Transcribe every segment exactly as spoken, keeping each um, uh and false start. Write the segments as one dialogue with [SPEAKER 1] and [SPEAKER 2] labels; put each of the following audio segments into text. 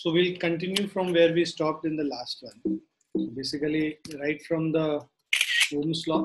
[SPEAKER 1] So we'll continue from where we stopped in the last one. So basically, right from the Ohm's law.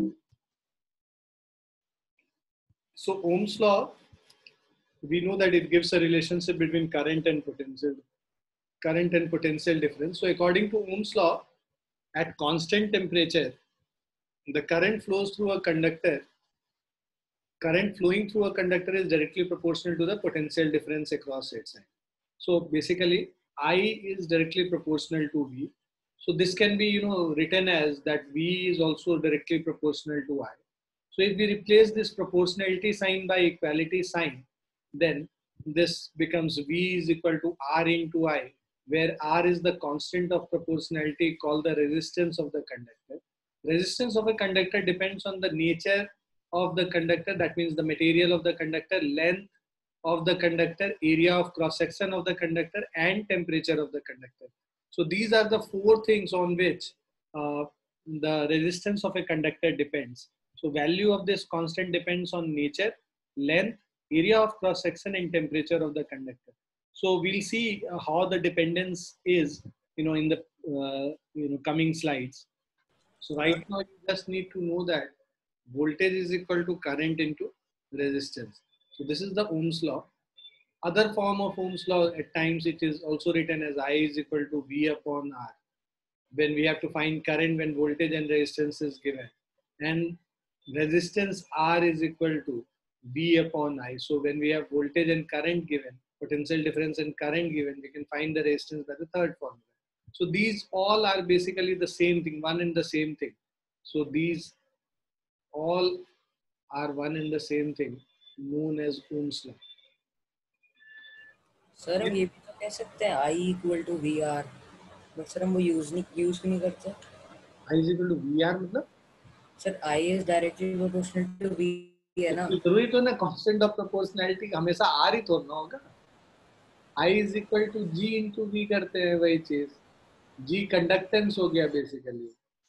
[SPEAKER 1] So Ohm's law, we know that it gives a relationship between current and potential, current and potential difference. So according to Ohm's law, at constant temperature, the current flows through a conductor. Current flowing through a conductor is directly proportional to the potential difference across its end. So basically, I is directly proportional to V. So this can be, you know, written as that V is also directly proportional to I. So if we replace this proportionality sign by equality sign, then this becomes V is equal to R into I, where R is the constant of proportionality called the resistance of the conductor. Resistance of a conductor depends on the nature of the conductor, that means the material of the conductor, length of the conductor, area of cross section of the conductor, and temperature of the conductor. So these are the four things on which uh, the resistance of a conductor depends. So value of this constant depends on nature, length, area of cross section, and temperature of the conductor. So we'll see uh, how the dependence is, you know, in the uh, you know coming slides. So right now you just need to know that voltage is equal to current into resistance. So this is the Ohm's law. Other form of Ohm's law, at times it is also written as I is equal to V upon R, when we have to find current when voltage and resistance is given. And resistance R is equal to V upon I. So when we have voltage and current given, potential difference and current given, we can find the resistance by the third formula. So these all are basically the same thing, one and the same thing. So these all are one and the same thing, known as Ohm's law.
[SPEAKER 2] Sir हम ये भी तो कह सकते हैं I equal to V R, but sir हम वो use नहीं यूज क्यों नहीं करते?
[SPEAKER 1] I is equal to V R मतलब
[SPEAKER 2] sir I is directly proportional to V है ना?
[SPEAKER 1] जरूरी तो ना कांस्टेंट ऑफ प्रोपोर्शनैलिटी हमेशा R ही थोड़ा होगा. I is equal to G into V करते हैं वही चीज. G कंडक्टेंस हो गया basically.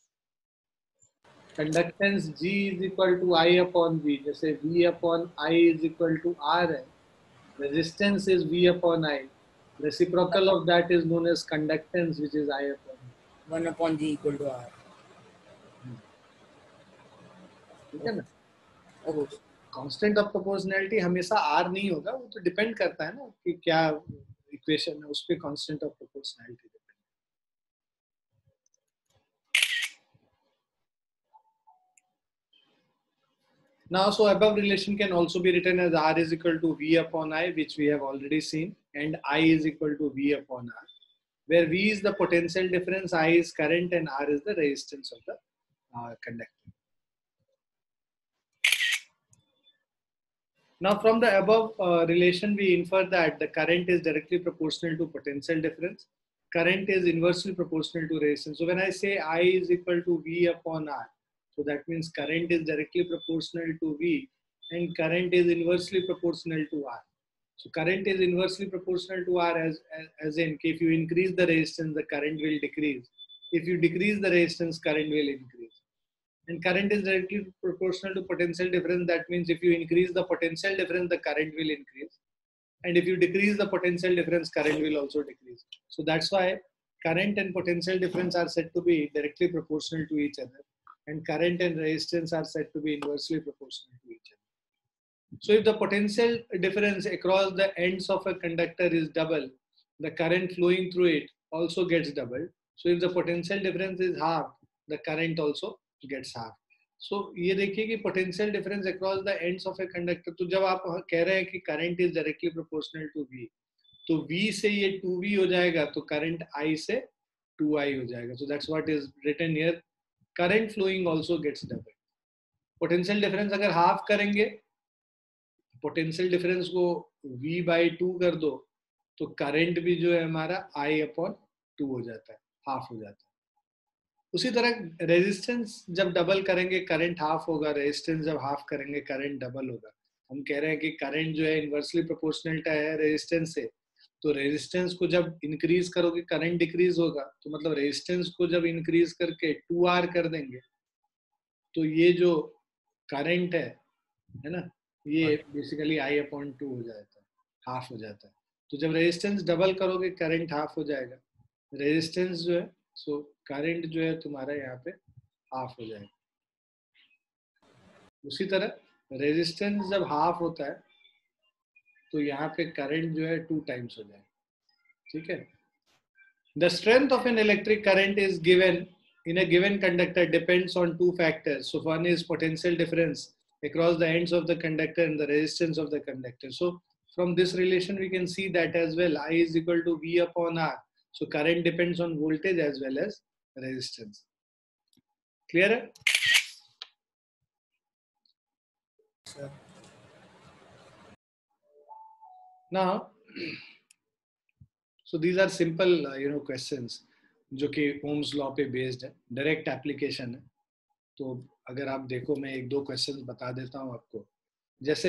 [SPEAKER 1] Conductance G is equal to I upon V. जैसे V upon I is equal to R है. Resistance is V upon I. Reciprocal of that is known as conductance, which is I upon V.
[SPEAKER 2] one upon G equal to R.
[SPEAKER 1] ठीक है ना?
[SPEAKER 2] Okay.
[SPEAKER 1] Constant of proportionality हमेशा R नहीं होगा, वो तो depend करता है ना कि क्या इक्वेशन है, उस पे constant of proportionality. Now, so above relation can also be written as R is equal to V upon I, which we have already seen, and I is equal to V upon R, where V is the potential difference, I is current, and R is the resistance of the uh, conductor. Now, from the above uh, relation, we infer that the current is directly proportional to potential difference. Current is inversely proportional to resistance. So when I say I is equal to V upon R, so that means current is directly proportional to V and current is inversely proportional to R. So current is inversely proportional to R as, as, as in if you increase the resistance, the current will decrease. If you decrease the resistance, current will increase. And current is directly proportional to potential difference. That means if you increase the potential difference, the current will increase. And if you decrease the potential difference, current will also decrease. So that's why current and potential difference are said to be directly proportional to each other. And current and resistance are said to be inversely proportional to each other. So if the potential difference across the ends of a conductor is double, the current flowing through it also gets doubled. So if the potential difference is half, the current also gets half. So ये देखिए कि potential difference across the ends of a conductor. तो जब आप कह रहे हैं कि current is directly proportional to V, तो V से ये टू V हो जाएगा, तो current I से टू I हो जाएगा. So that's what is written here. Current flowing also gets doubled. Potential difference अगर half करेंगे, पोटेंशियल डिफरेंस को V बाई टू कर दो, तो करंट भी जो है हमारा I अपॉन टू हो जाता है, हाफ हो जाता है. उसी तरह रेजिस्टेंस जब डबल करेंगे करंट हाफ होगा, रेजिस्टेंस जब हाफ करेंगे करंट डबल होगा. हम कह रहे हैं कि करंट जो है इनवर्सली प्रोपोर्शनल है रेजिस्टेंस से, तो रेजिस्टेंस को जब इंक्रीज करोगे करंट डिक्रीज होगा. तो मतलब रेजिस्टेंस को जब इंक्रीज करके टू आर कर देंगे, तो ये जो करंट है है ना, ये बेसिकली I अपॉन टू हो जाता है, हाफ हो जाता है. तो जब रेजिस्टेंस डबल करोगे करंट हाफ हो जाएगा, रेजिस्टेंस जो है सो करंट जो है तुम्हारा यहाँ पे हाफ हो जाएगा। उसी तरह रेजिस्टेंस जब हाफ होता है तो यहाँ पे करंट जो है टू टाइम्स हो जाएगा, ठीक है। The strength of an electric current is given in a given conductor depends on two factors. So one is potential difference across the ends of the conductor and the resistance of the conductor. So from this relation we can see that as well, I is equal to V upon R. So current depends on voltage as well as resistance. Clear?
[SPEAKER 2] Sir.
[SPEAKER 1] Now so these are simple uh, you know questions जो कि Ohm's law पे based है, direct application है। तो अगर आप देखो मैं एक दो क्वेश्चंस बता देता हूँ आपको। जैसे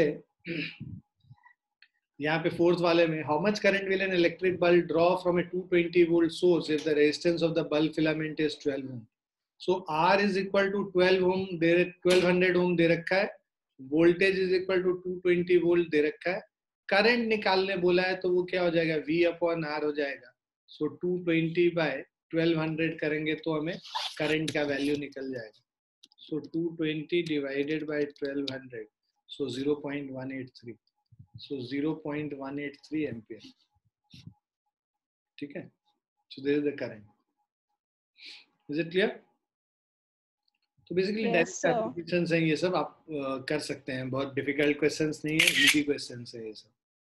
[SPEAKER 1] यहाँ पे फोर्थ वाले में, how much current will an electric bulb draw from a two twenty volt source if the resistance of the bulb filament is twelve ohm. So R is equal to twelve ohm दे twelve hundred ohm दे रखा है, voltage is equal to two twenty volt दे रखा है, current निकालने बोला है तो वो क्या हो जाएगा, V अपॉन आर हो जाएगा। So two twenty by twelve hundred करेंगे तो हमें करंट का वैल्यू निकल जाएगा। So two twenty divided by twelve hundred, so zero point one eight three, so zero point one eight three ampere, ठीक है। So this is the current. Is it clear? तो basically direct applications हैं ये सब, आप uh, कर सकते हैं, बहुत डिफिकल्ट क्वेश्चंस नहीं है, इजी क्वेश्चंस है ये सब।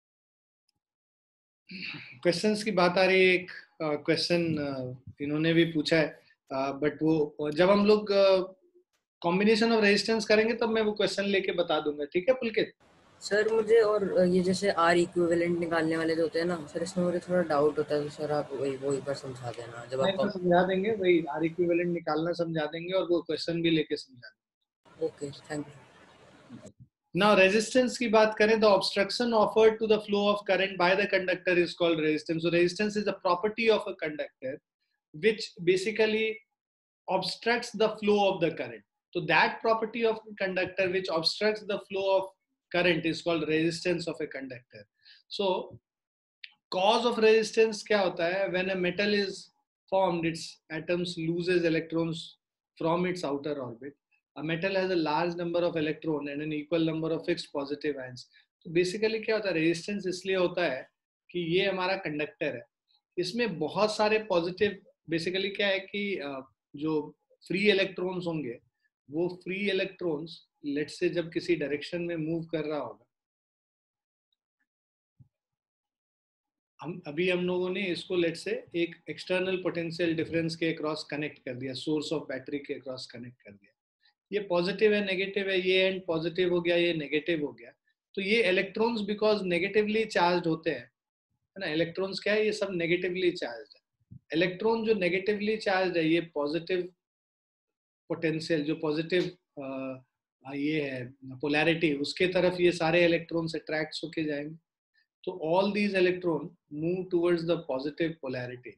[SPEAKER 1] क्वेश्चंस की बात आ रही है, एक क्वेश्चन uh, इन्होंने भी पूछा है, बट uh, वो जब हम लोग कॉम्बिनेशन ऑफ रेजिस्टेंस करेंगे तब मैं वो क्वेश्चन लेके बता दूंगा, ठीक है पुलकित?
[SPEAKER 2] सर मुझे और ये जैसे आर इक्विवेलेंट निकालने वाले जो होते हैं ना सर, इसमें मुझे थोड़ा डाउट होता है, तो सर आप वही वो एक बार समझा देना जब आप
[SPEAKER 1] तो समझा देंगे, वही आर इक्विवेलेंट निकालना समझा देंगे और वो क्वेश्चन भी लेके समझा देंगे।
[SPEAKER 2] Okay, thank you.
[SPEAKER 1] Now resistance की बात करें, the obstruction offered to the flow of current by the conductor is called resistance. So resistance is a property of a conductor which basically obstructs the flow of the current. So that property of the conductor which obstructs the flow of current is called resistance of a conductor. So cause of resistance क्या होता है, when a metal is formed, its atoms loses electrons from its outer orbit. A metal has a large number of electron and an equal number of fixed positive ions. तो basically क्या होता है, resistance इसलिए होता है कि ये हमारा कंडक्टर है, इसमें बहुत सारे पॉजिटिव, बेसिकली क्या है कि जो फ्री इलेक्ट्रॉन्स होंगे वो फ्री इलेक्ट्रॉन्स लेट्स से जब किसी डायरेक्शन में मूव कर रहा होगा, हम अभी हम लोगों ने इसको लेट से एक एक्सटर्नल पोटेंशियल डिफरेंस के अक्रॉस कनेक्ट कर दिया, सोर्स ऑफ बैटरी के अक्रॉस कनेक्ट कर दिया, ये पॉजिटिव है नेगेटिव है, ये एंड पॉजिटिव हो गया ये नेगेटिव हो गया, तो ये इलेक्ट्रॉन्स बिकॉज नेगेटिवली चार्ज होते हैं, है ना, इलेक्ट्रॉन्स क्या है, ये सब नेगेटिवली चार्ज है। इलेक्ट्रॉन जो नेगेटिवली चार्ज है ये पॉजिटिव पोटेंशियल, जो पॉजिटिव ये है पोलैरिटी, उसके तरफ ये सारे इलेक्ट्रॉन्स अट्रैक्ट होके जाएंगे, तो all these electrons move towards the positive polarity,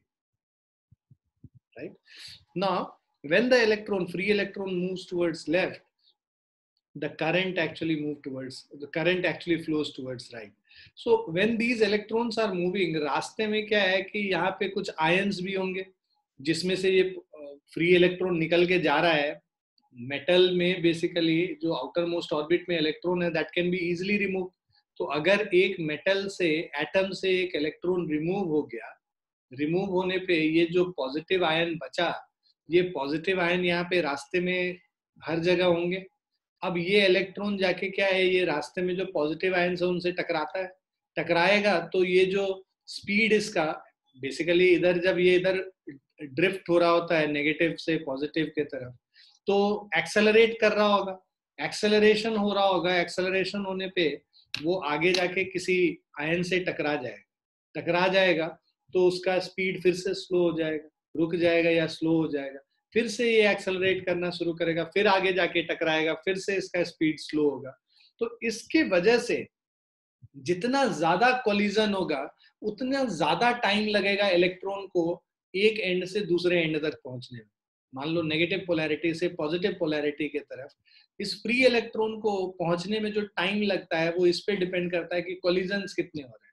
[SPEAKER 1] right? Now when the electron, free electron moves towards left, the current actually move towards, the current actually flows towards right. So when these electrons are moving, रास्ते में क्या है कि यहाँ पे कुछ ions भी होंगे जिसमें से ये फ्री इलेक्ट्रॉन निकल के जा रहा है, मेटल में बेसिकली जो आउटर मोस्ट ऑर्बिट में इलेक्ट्रॉन है that can be easily remove. तो अगर एक मेटल से, एटम से एक इलेक्ट्रॉन रिमूव हो गया, रिमूव होने पे ये जो पॉजिटिव आयन बचा, ये पॉजिटिव आयन यहाँ पे रास्ते में हर जगह होंगे। अब ये इलेक्ट्रॉन जाके क्या है, ये रास्ते में जो पॉजिटिव आयन है उनसे टकराता है, टकराएगा तो ये जो स्पीड इसका बेसिकली इधर, जब ये इधर ड्रिफ्ट हो रहा होता है नेगेटिव से पॉजिटिव के तरफ, तो एक्सेलरेट कर रहा होगा, एक्सेलरेशन हो रहा होगा, एक्सेलरेशन होने पे वो आगे जाके किसी आयन से टकरा जाएगा, टकरा जाएगा तो उसका स्पीड फिर से स्लो हो जाएगा, रुक जाएगा या स्लो हो जाएगा, फिर से ये एक्सेलरेट करना शुरू करेगा, फिर आगे जाके टकराएगा, फिर से इसका स्पीड स्लो होगा। तो इसके वजह से जितना ज्यादा कोलिजन होगा उतना ज्यादा टाइम लगेगा इलेक्ट्रॉन को एक एंड से दूसरे एंड तक पहुंचने में। मान लो नेगेटिव पोलैरिटी से पॉजिटिव पोलैरिटी की तरफ इस फ्री इलेक्ट्रॉन को पहुंचने में जो टाइम लगता है वो इस पे डिपेंड करता है कि कोलिजन्स कितने हो रहे हैं।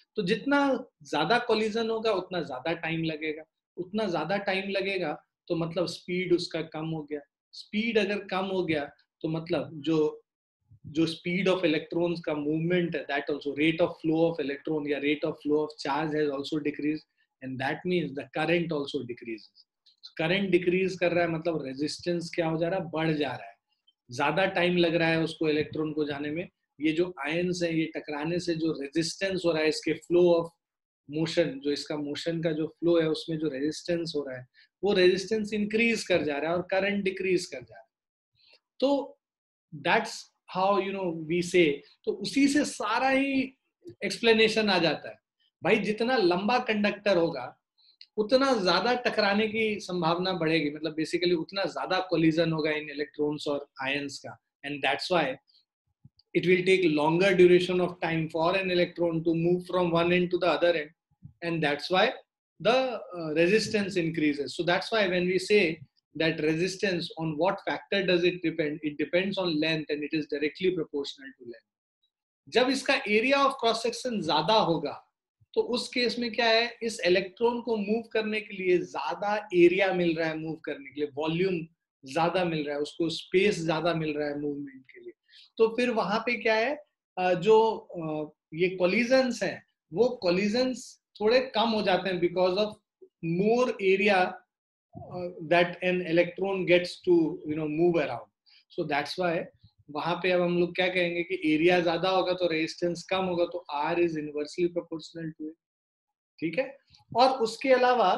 [SPEAKER 1] तो जितना ज्यादा कोलिजन होगा उतना ज्यादा टाइम लगेगा, उतना ज्यादा टाइम लगेगा तो मतलब स्पीड उसका कम हो गया, स्पीड अगर कम हो गया तो मतलब जो जो स्पीड ऑफ इलेक्ट्रॉन्स का मूवमेंट है, that also rate of flow of electron या rate of flow of charge has also decrease, and that means the current also decreases. Current decrease कर रहा है मतलब रेजिस्टेंस क्या हो जा रहा है, बढ़ जा रहा है, ज्यादा टाइम लग रहा है उसको इलेक्ट्रॉन को जाने में। ये जो आयंस है ये टकराने से जो रेजिस्टेंस हो रहा है इसके फ्लो ऑफ मोशन, जो इसका मोशन का जो फ्लो है उसमें जो रेजिस्टेंस हो रहा है वो रेजिस्टेंस इंक्रीज कर जा रहा है और करंट डिक्रीज कर जा रहा है। तो that's how you know we say, तो उसी से सारा ही एक्सप्लेनेशन आ जाता है। भाई जितना लंबा कंडक्टर होगा उतना ज्यादा टकराने की संभावना बढ़ेगी, मतलब बेसिकली उतना ज्यादा कोलिजन होगा इन इलेक्ट्रॉन्स और आयंस का, and that's why it will take longer duration of time for an electron to move from one end to the other end, and that's why the uh, resistance increases. So that's why when we say that resistance, on what factor does it depend, it depends on length and it is directly proportional to length. जब इसका area of cross section ज्यादा होगा तो उस case में क्या है, इस इलेक्ट्रॉन को मूव करने के लिए ज्यादा एरिया मिल रहा है, मूव करने के लिए वॉल्यूम ज्यादा मिल रहा है, उसको स्पेस ज्यादा मिल रहा है मूवमेंट के लिए। तो फिर वहां पे क्या है, जो ये कोलिजन्स हैं वो कोलिजन्स थोड़े कम हो जाते हैं because of more area that an electron gets to you know move around. So that's why वहां पे अब हम लोग क्या कहेंगे कि एरिया ज्यादा होगा तो रेजिस्टेंस कम होगा, तो R is inversely proportional to it. ठीक है। और उसके अलावा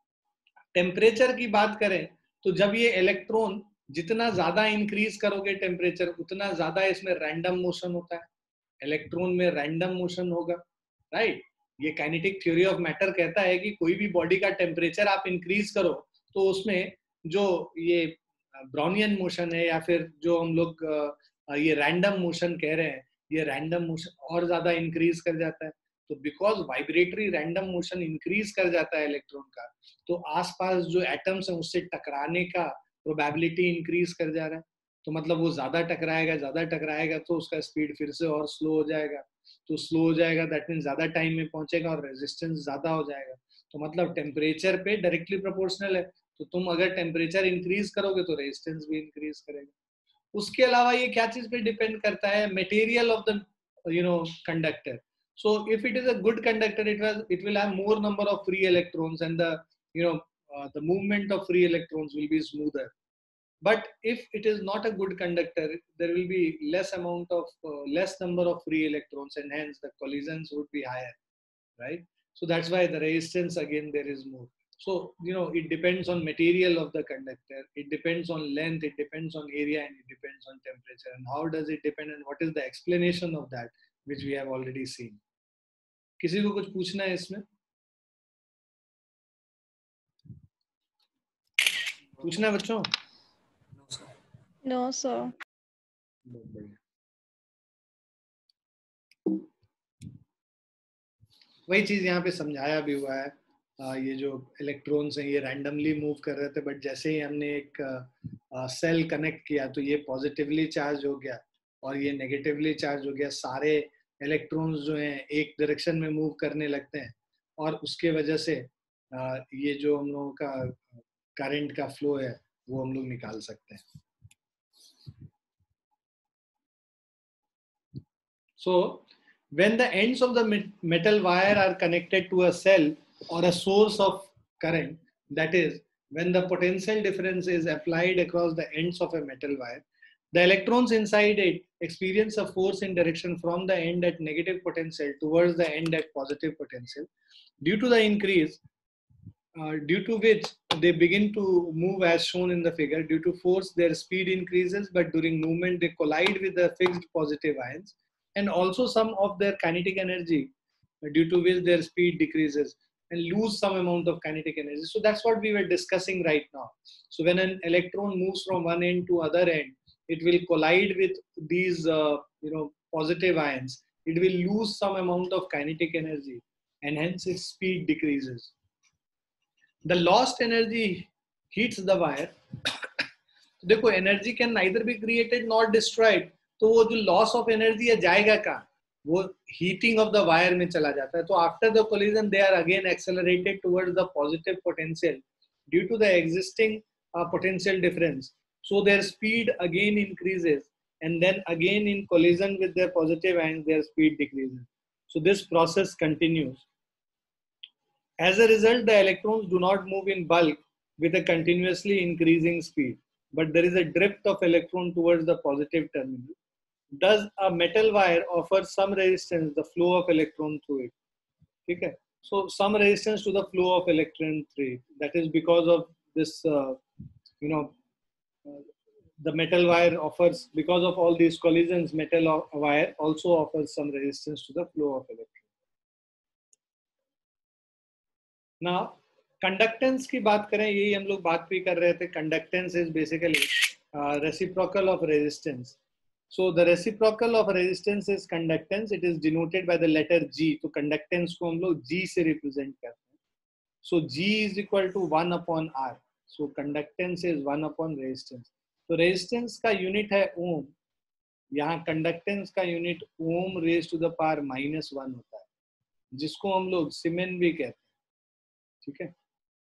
[SPEAKER 1] टेम्परेचर की बात करें तो जब ये इलेक्ट्रॉन जितना ज्यादा इंक्रीज करोगे टेम्परेचर उतना ज्यादा इसमें रैंडम मोशन होता है, इलेक्ट्रॉन में रैंडम मोशन होगा, राइट। ये काइनेटिक थ्योरी ऑफ मैटर कहता है कि कोई भी बॉडी का टेम्परेचर आप इंक्रीज करो तो उसमें जो ये ब्राउनियन मोशन है या फिर जो हम लोग ये रैंडम मोशन कह रहे हैं, ये रैंडम मोशन और ज्यादा इंक्रीज कर जाता है। तो because vibratory random motion increase कर जाता है इलेक्ट्रॉन का, तो आसपास जो एटम्स हैं उससे टकराने का प्रोबेबिलिटी इंक्रीज कर जा रहा है, तो मतलब वो ज्यादा टकराएगा, ज्यादा टकराएगा तो उसका स्पीड फिर से और स्लो हो जाएगा, तो स्लो हो जाएगा दैट मीन ज्यादा टाइम में पहुंचेगा और रेजिस्टेंस ज्यादा हो जाएगा। तो मतलब टेम्परेचर पे डायरेक्टली प्रोपोर्शनल है, तो तुम अगर टेम्परेचर इंक्रीज करोगे तो रेजिस्टेंस भी इंक्रीज करेगा। उसके अलावा ये क्या चीज पे डिपेंड करता है, material of the you know conductor. So if it is a good conductor, it will it will have more number of free electrons, and the you know uh, the movement of free electrons will be smoother. But if it is not a good conductor, there will be less amount of uh, less number of free electrons, and hence the collisions would be higher, right? So that's why the resistance again there is more. So you know it depends on material of the conductor, it depends on length, it depends on area, and it depends on temperature. And how does it depend, and what is the explanation of that, which we have already seen. किसी को कुछ पूछना है इसमें? पूछना है बच्चों?
[SPEAKER 3] No sir.
[SPEAKER 1] बहुत बढ़िया। वही चीज यहाँ पे समझाया भी हुआ है। आ, ये जो इलेक्ट्रॉन्स हैं ये रैंडमली मूव कर रहे थे, बट जैसे ही हमने एक सेल कनेक्ट किया तो ये पॉजिटिवली चार्ज हो गया और ये नेगेटिवली चार्ज हो गया। सारे इलेक्ट्रॉन्स जो हैं एक डायरेक्शन में मूव करने लगते हैं और उसके वजह से आ, ये जो हम लोगों का करंट का फ्लो है वो हम लोग निकाल सकते हैं। So when the ends of the metal wire are connected to a cell or a source of current, that is when the potential difference is applied across the ends of a metal wire, the electrons inside it experience a force in direction from the end at negative potential towards the end at positive potential, due to the increase uh, due to which they begin to move as shown in the figure. Due to force their speed increases, but during movement they collide with the fixed positive ions, and also some of their kinetic energy, due to which their speed decreases and lose some amount of kinetic energy. So that's what we were discussing right now. So when an electron moves from one end to other end, it will collide with these uh, you know positive ions. It will lose some amount of kinetic energy, and hence its speed decreases. The lost energy heats the wire. तो देखो energy can neither be created nor destroyed. तो वो जो loss of energy है जाएगा कहाँ? वो heating of the wire में चला जाता है. तो after the collision they are again accelerated towards the positive potential due to the existing potential difference. So their speed again increases and then again in collision with their positive ions their speed decreases. So this process continues. As a result, the electrons do not move in bulk with a continuously increasing speed, but there is a drift of electron towards the positive terminal. Does a metal wire offer some resistance the flow of electron through it? Okay, so some resistance to the flow of electron through it. That is because of this, uh, you know, uh, the metal wire offers, because of all these collisions, metal wire also offers some resistance to the flow of electron. Now, conductance की बात करें, यही हम लोग बात भी कर रहे थे. Conductance is basically uh, reciprocal of resistance. So the reciprocal of resistance is conductance. It is denoted by the letter G. तो conductance को हम लोग G से represent करते हैं. So G is equal to one upon R. So conductance is one upon resistance. तो resistance का unit है ओम. यहाँ कंडक्टेंस का unit ohm raise to the power minus one होता है, जिसको हम लोग सीमेन भी कहते हैं. ठीक है.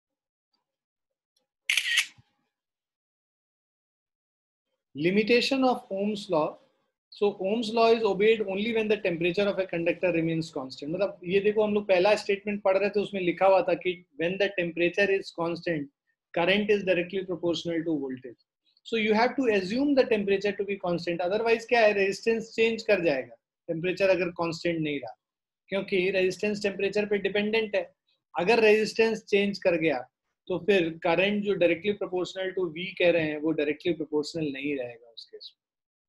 [SPEAKER 1] Limitation of Ohm's law. So Ohm's law is obeyed only when the temperature of a conductor remains constant. मतलब ये देखो, हम लोग पहला स्टेटमेंट पढ़ रहे थे, उसमें लिखा हुआ था कि when the temperature is constant current is directly proportional to voltage. So you have to assume the temperature to be constant. Otherwise क्या है, रेजिस्टेंस चेंज कर जाएगा टेम्परेचर अगर कांस्टेंट नहीं रहा, क्योंकि रेजिस्टेंस टेम्परेचर पे डिपेंडेंट है. अगर रेजिस्टेंस चेंज कर गया तो फिर करंट जो डायरेक्टली प्रोपोर्शनल टू V कह रहे हैं वो डायरेक्टली प्रोपोर्शनल नहीं रहेगा उस केस में.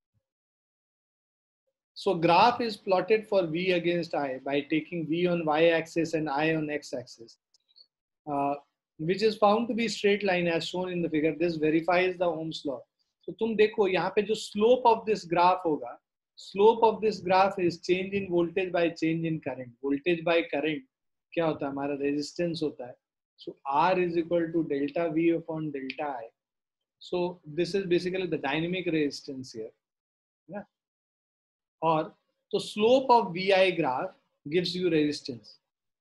[SPEAKER 1] So graph is plotted for V against I by taking V on Y axis and I on X axis. Uh, which is found to be straight line as shown in the figure. This verifies the Ohm's law. So तुम देखो यहाँ पे जो slope of this graph होगा, slope of this graph is change in voltage by change in current. Voltage by current क्या होता है, हमारा resistance होता है. So R is equal to delta V upon delta I. So this is basically the dynamic resistance here. Yeah. और तो slope of V I graph gives you resistance.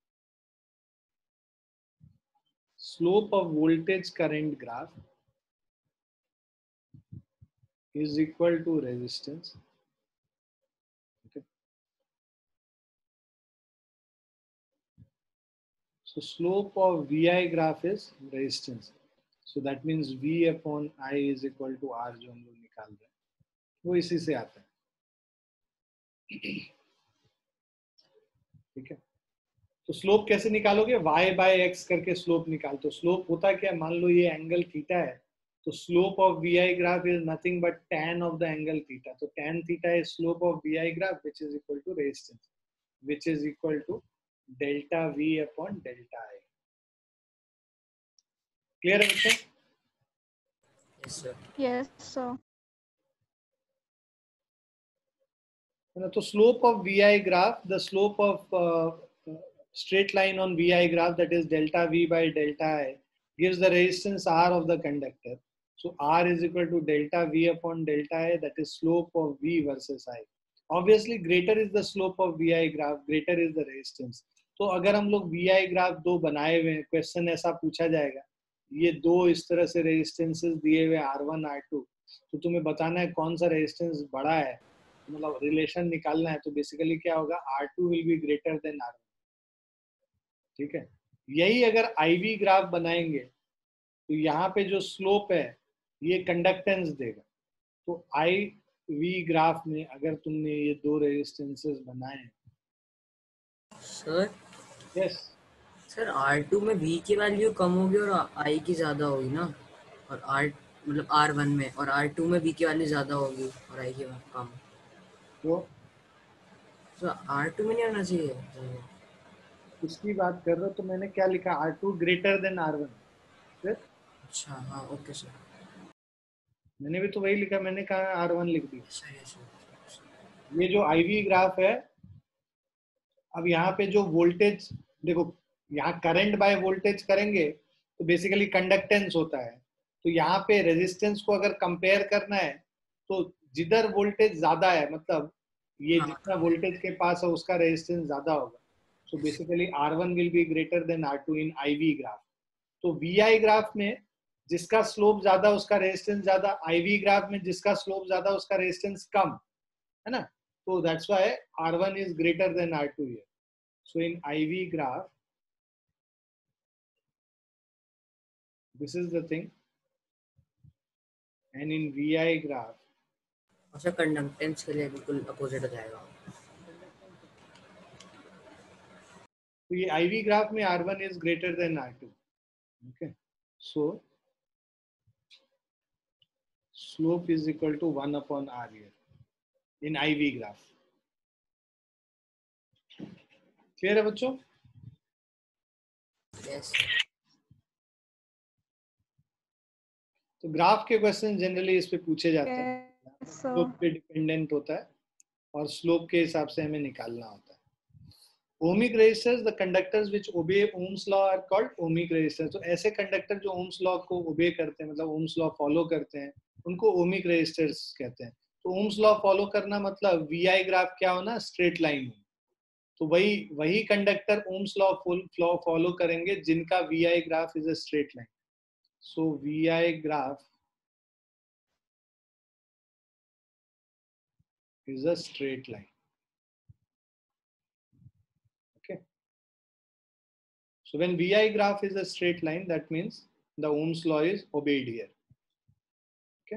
[SPEAKER 1] Slope of voltage current graph is equal to resistance. Okay. So slope of V I graph is resistance. So that means V upon I is equal to R जो हम लोग निकाल रहे हैं वो इसी से आता है. ठीक है. तो स्लोप कैसे निकालोगे, y बाय एक्स करके स्लोप निकाल. तो स्लोप होता क्या, मान लो ये एंगल थीटा है, तो slope of V I graph is nothing but tan of the angle theta. तो tan theta is slope of V I graph which is equal to resistance which is equal to delta v upon delta i. Clear है बच्चों?
[SPEAKER 2] Yes sir.
[SPEAKER 3] Yes, sir.
[SPEAKER 1] तो slope of V I graph, the slope of straight line on V I graph, that is delta V by delta I, gives the resistance R of the conductor. So R is equal to delta V upon delta I, that is slope of V versus I. Obviously greater is the slope of V I graph, greater is the resistance. तो अगर हम लोग V I graph दो बनाए हुए हैं, question ऐसा पूछा जाएगा, ये दो इस तरह से रेजिस्टेंसेस दिए हुए R वन R टू, तो तुम्हें बताना है कौन सा रेजिस्टेंस बड़ा है, मतलब रिलेशन निकालना है. तो बेसिकली क्या होगा, R two will be greater than R one. ठीक है. यही अगर I V ग्राफ बनाएंगे तो यहाँ पे जो स्लोप है ये कंडक्टेंस देगा. तो I V ग्राफ में अगर तुमने ये दो रेजिस्टेंसेस बनाए हैं.
[SPEAKER 2] Sir
[SPEAKER 1] yes
[SPEAKER 2] sir R two में V की वैल्यू कम होगी और I की ज्यादा होगी ना, और R मतलब आर वन में, और आर टू में V की वैल्यू ज्यादा होगी और I की कम.
[SPEAKER 1] तो
[SPEAKER 2] तो आर टू में नहीं आना चाहिए.
[SPEAKER 1] इसकी बात कर रहे हो तो मैंने क्या लिखा, R two greater than R one. फिर
[SPEAKER 2] अच्छा हाँ ओके सर.
[SPEAKER 1] मैंने भी तो वही लिखा, मैंने कहा R वन लिख दिया.
[SPEAKER 2] सही है सर.
[SPEAKER 1] ये जो I V ग्राफ है, अब यहाँ पे जो वोल्टेज देखो, यहाँ करंट बाय वोल्टेज करेंगे तो बेसिकली कंडक्टेंस होता है. तो यहाँ पे रेजिस्टेंस को अगर कंपेयर करना है तो जिधर वोल्टेज ज्यादा है, मतलब ये
[SPEAKER 2] हाँ
[SPEAKER 1] जितना वोल्टेज के पास है उसका रेजिस्टेंस ज्यादा होगा. So basically R one will be greater than R two in IV graph. तो वीआई ग्राफ में जिसका स्लोप ज्यादा उसका रेजिस्टेंस ज्यादा, आईवी ग्राफ में जिसका स्लोप ज्यादा उसका रेजिस्टेंस कम, है ना. तो that's why R one is greater than R two here. So in IV graph this is the thing, and in V I graph
[SPEAKER 2] अच्छा कंडक्टेंस के लिए बिल्कुल अपोजिट हो जाएगा.
[SPEAKER 1] तो ये I V ग्राफ में R one is greater than R two. okay, so slope is equal to one upon R here in I V graph. Clear है बच्चों?
[SPEAKER 2] यस.
[SPEAKER 1] तो ग्राफ के क्वेश्चन जनरली इस पे पूछे जाते हैं.
[SPEAKER 3] Yes,
[SPEAKER 1] slope
[SPEAKER 3] sir.
[SPEAKER 1] पे डिपेंडेंट होता है और स्लोप के हिसाब से हमें निकालना होता है. Ohmic resistors, the conductors which obey Ohm's law are called ohmic resistors. तो ऐसे कंडक्टर जो Ohm's law को obey करते हैं, मतलब Ohm's law follow करते हैं, उनको ohmic resistors कहते हैं. तो Ohm's law follow करना मतलब V I ग्राफ क्या होना, स्ट्रेट लाइन हो. तो वही वही कंडक्टर Ohm's law फॉलो करेंगे जिनका V I graph is a straight line. So V I graph is a straight line. Okay. So when V I graph is a straight line, that means the Ohm's law is obeyed here. Okay.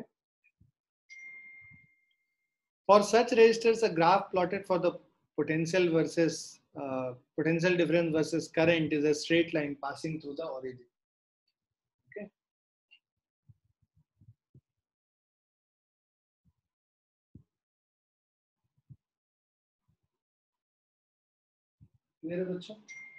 [SPEAKER 1] For such resistors, a graph plotted for the potential versus uh, potential difference versus current is a straight line passing through the origin. Okay. Clear है बच्चों?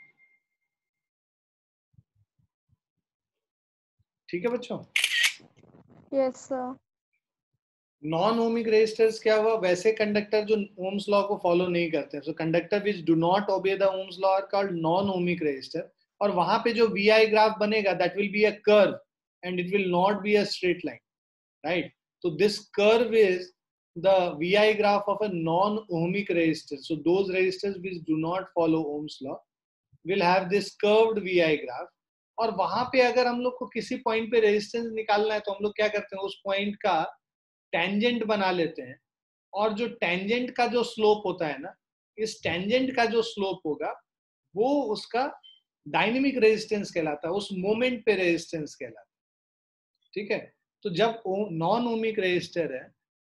[SPEAKER 1] ठीक है बच्चों?
[SPEAKER 3] Yes, sir.
[SPEAKER 1] Non ohmic resistors क्या हुआ, वैसे conductor जो Ohm's law को फॉलो नहीं करते. सो conductor which do not obey the Ohm's law are called non ohmic resistor. और वहां पे जो वी आई ग्राफ बनेगा that will be a curve and it will not be a straight line, right. तो this curve is the V I graph of a non-ohmic resistor. So those resistors which do not follow Ohm's law will have this curved V I graph. और वहां पे अगर हम लोग को किसी point पे रेजिस्टेंस निकालना है तो हम लोग क्या करते हैं, उस पॉइंट का टेंजेंट बना लेते हैं. और जो टेंजेंट का जो स्लोप होता है ना, इस टेंजेंट का जो स्लोप होगा वो उसका डायनेमिक रेजिस्टेंस कहलाता है, उस मोमेंट पे रेजिस्टेंस कहलाता है. ठीक है. तो जब नॉन ओमिक रेजिस्टर है,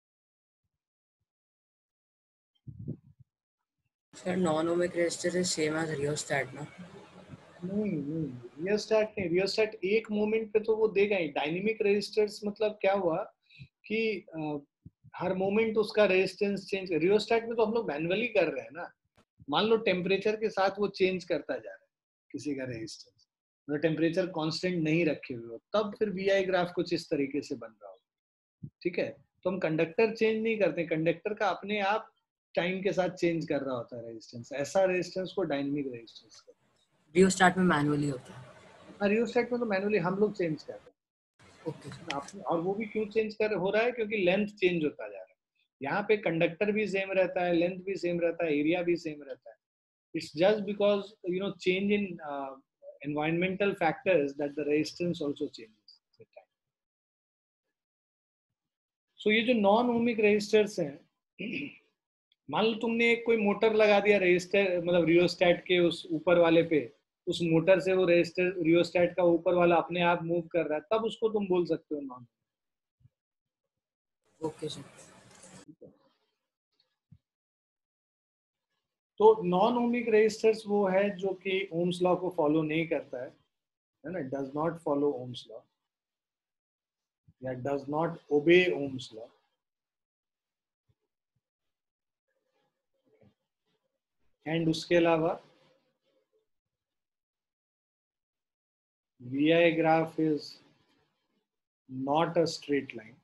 [SPEAKER 2] sir non ohmic resistor is same as rheostat ना?
[SPEAKER 1] नहीं नहीं रियोस्टैट नहीं. रियोस्टैट एक मोमेंट पे तो वो देगा ही. डायनेमिक रेजिस्टर्स मतलब क्या हुआ कि आ, हर मोमेंट उसका रेजिस्टेंस चेंज. रियोस्टैट में तो हम लोग मैन्युअली कर रहे हैं ना. मान लो टेम्परेचर के साथ वो चेंज करता जा रहा है किसी का रेजिस्टेंस, मतलब टेम्परेचर कांस्टेंट नहीं रखे हुए हो, तब फिर वी आई ग्राफ कुछ इस तरीके से बन रहा हो. ठीक है. तो हम कंडक्टर चेंज नहीं करते, कंडक्टर का अपने आप टाइम के साथ चेंज कर रहा होता है रेजिस्टेंस. ऐसा रेजिस्टेंस को डायनेमिक रेजिस्टेंस कहते हैं.
[SPEAKER 2] रियोस्टैट में मैनुअली होता है.
[SPEAKER 1] रियोस्टैट में तो मैनुअली हम लोग चेंज कर रहे हैं.
[SPEAKER 2] ओके.
[SPEAKER 1] और वो भी क्यों चेंज कर हो रहा है, क्योंकि लेंथ चेंज होता जा रहा है. यहाँ पे कंडक्टर भी सेम रहता है, लेंथ भी सेम रहता है, एरिया भी सेम रहता है. It's just because you know change in environmental factors that the resistance also changes with time. So ये जो नॉन ओमिक रेजिस्टर्स हैं, मान लो तुमने एक कोई मोटर लगा दिया रेजिस्टर, मतलब रियोस्टैट के उस ऊपर वाले पे, उस मोटर से वो रेजिस्टर रियोस्टैट का ऊपर वाला अपने आप मूव कर रहा है, तब उसको तुम बोल सकते हो नॉन.
[SPEAKER 2] Okay sir.
[SPEAKER 1] तो नॉन ओमिक रेजिस्टर्स वो है जो कि ओम्स लॉ को फॉलो नहीं करता है, है ना, does not follow Ohm's law या does not obey Ohm's law. And उसके अलावा V I graph is not a straight line.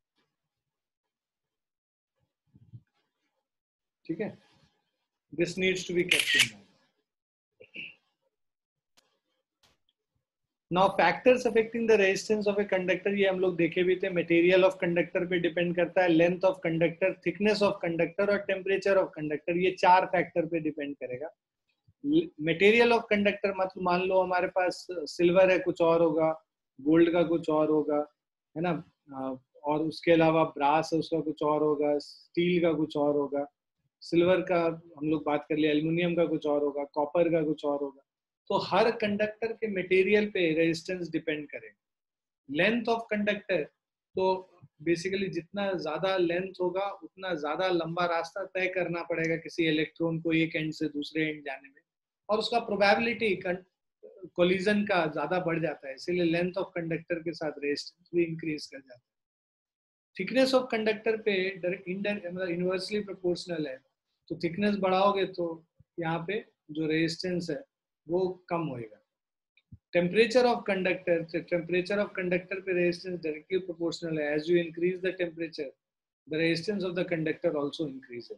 [SPEAKER 1] ठीक है. This needs to be kept in mind. Now factors affecting the resistance of a conductor, ये हम लोग देखे भी थे. मटेरियल ऑफ कंडक्टर पे डिपेंड करता है, length of conductor, thickness of conductor और टेम्परेचर ऑफ कंडक्टर. ये चार फैक्टर पे डिपेंड करेगा. मटेरियल ऑफ कंडक्टर मतलब मान लो हमारे पास सिल्वर है, कुछ और होगा, गोल्ड का कुछ और होगा, है ना, और उसके अलावा ब्रास है उसका कुछ और होगा, स्टील का कुछ और होगा, सिल्वर का हम लोग बात कर लिया, एल्युमिनियम का कुछ और होगा, कॉपर का कुछ और होगा. तो हर कंडक्टर के मटेरियल पे रेजिस्टेंस डिपेंड करेगा. लेंथ ऑफ कंडक्टर, तो बेसिकली जितना ज्यादा लेंथ होगा उतना ज्यादा लंबा रास्ता तय करना पड़ेगा किसी इलेक्ट्रॉन को एक एंड से दूसरे एंड जाने में, और उसका प्रोबेबिलिटी कोलिजन का ज्यादा बढ़ जाता है. इसीलिए लेंथ ऑफ कंडक्टर के साथ रेजिस्टेंस भी इंक्रीज कर जाता है. थिकनेस ऑफ कंडक्टर पे मतलब इनवर्सली प्रोपोर्शनल है. तो थिकनेस बढ़ाओगे तो यहाँ पे जो रेजिस्टेंस है वो कम होएगा. Temperature of conductor, temperature of conductor पे रेजिस्टेंस डायरेक्टली प्रोपोर्शनल है. As you increase the temperature, the resistance of the conductor also increases.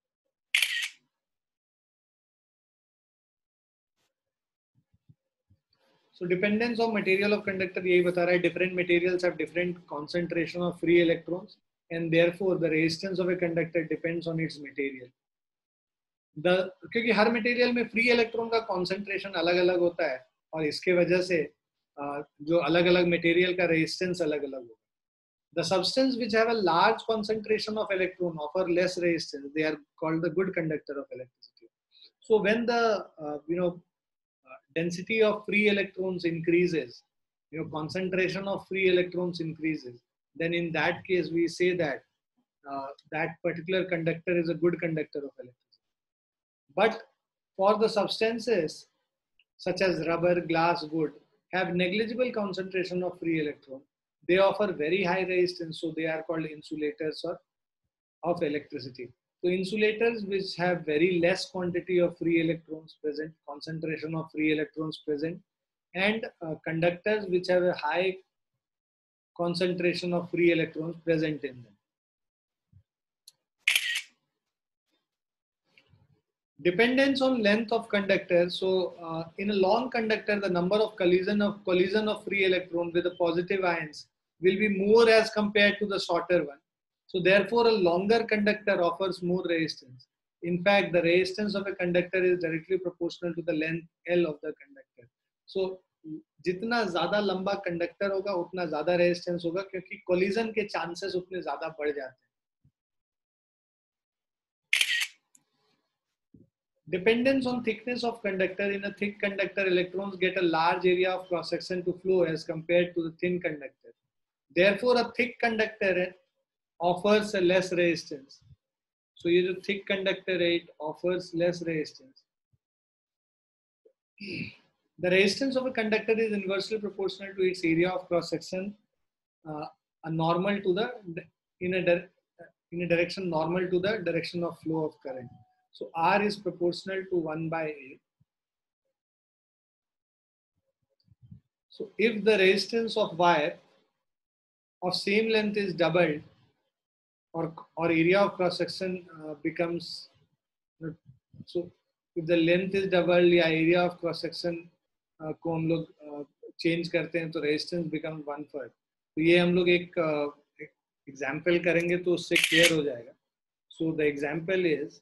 [SPEAKER 1] So dependence of material of conductor यही बता रहा है. Different materials have different concentration of free electrons and therefore the resistance of a conductor depends on its material. The क्योंकि हर material में free electron का concentration अलग अलग होता है और इसके वजह से जो अलग अलग material का resistance अलग अलग होगा. The substance which have a large concentration of electron offer less resistance. They are called the good conductor of electricity. So when the uh, you know Uh, density of free electrons increases, your concentration of free electrons increases, then in that case we say that uh, that particular conductor is a good conductor of electricity. But for the substances such as rubber, glass, wood have negligible concentration of free electron, they offer very high resistance, so they are called insulators or of electricity. So insulators which have very less quantity of free electrons present, concentration of free electrons present, and uh, conductors which have a high concentration of free electrons present in them. Dependence on length of conductor. So uh, in a long conductor, the number of collision of collision of free electron with the positive ions will be more as compared to the shorter one. So therefore, a longer conductor offers more resistance. In fact, the resistance of a conductor is directly proportional to the length L of the conductor. So जितना ज़्यादा लंबा conductor होगा उतना ज़्यादा resistance होगा क्योंकि collision के chances उतने ज़्यादा बढ़ जाते हैं. Dependence on thickness of conductor. In a thick conductor, electrons get a large area of cross section to flow as compared to the thin conductor. Therefore, a thick conductor offers a less resistance. So ये जो thick conductor है, it offers less resistance. The resistance of a conductor is inversely proportional to its area of cross section, uh, a normal to the in a in a direction normal to the direction of flow of current. So R is proportional to one by A. So if the resistance of wire of same length is doubled, or or area of cross section uh, becomes, so if the length is doubled या area of cross section uh, को हम लोग change uh, करते हैं तो resistance becomes one third. तो ये हम लोग एक एग्जाम्पल uh, करेंगे तो उससे क्लियर हो जाएगा. So the example is,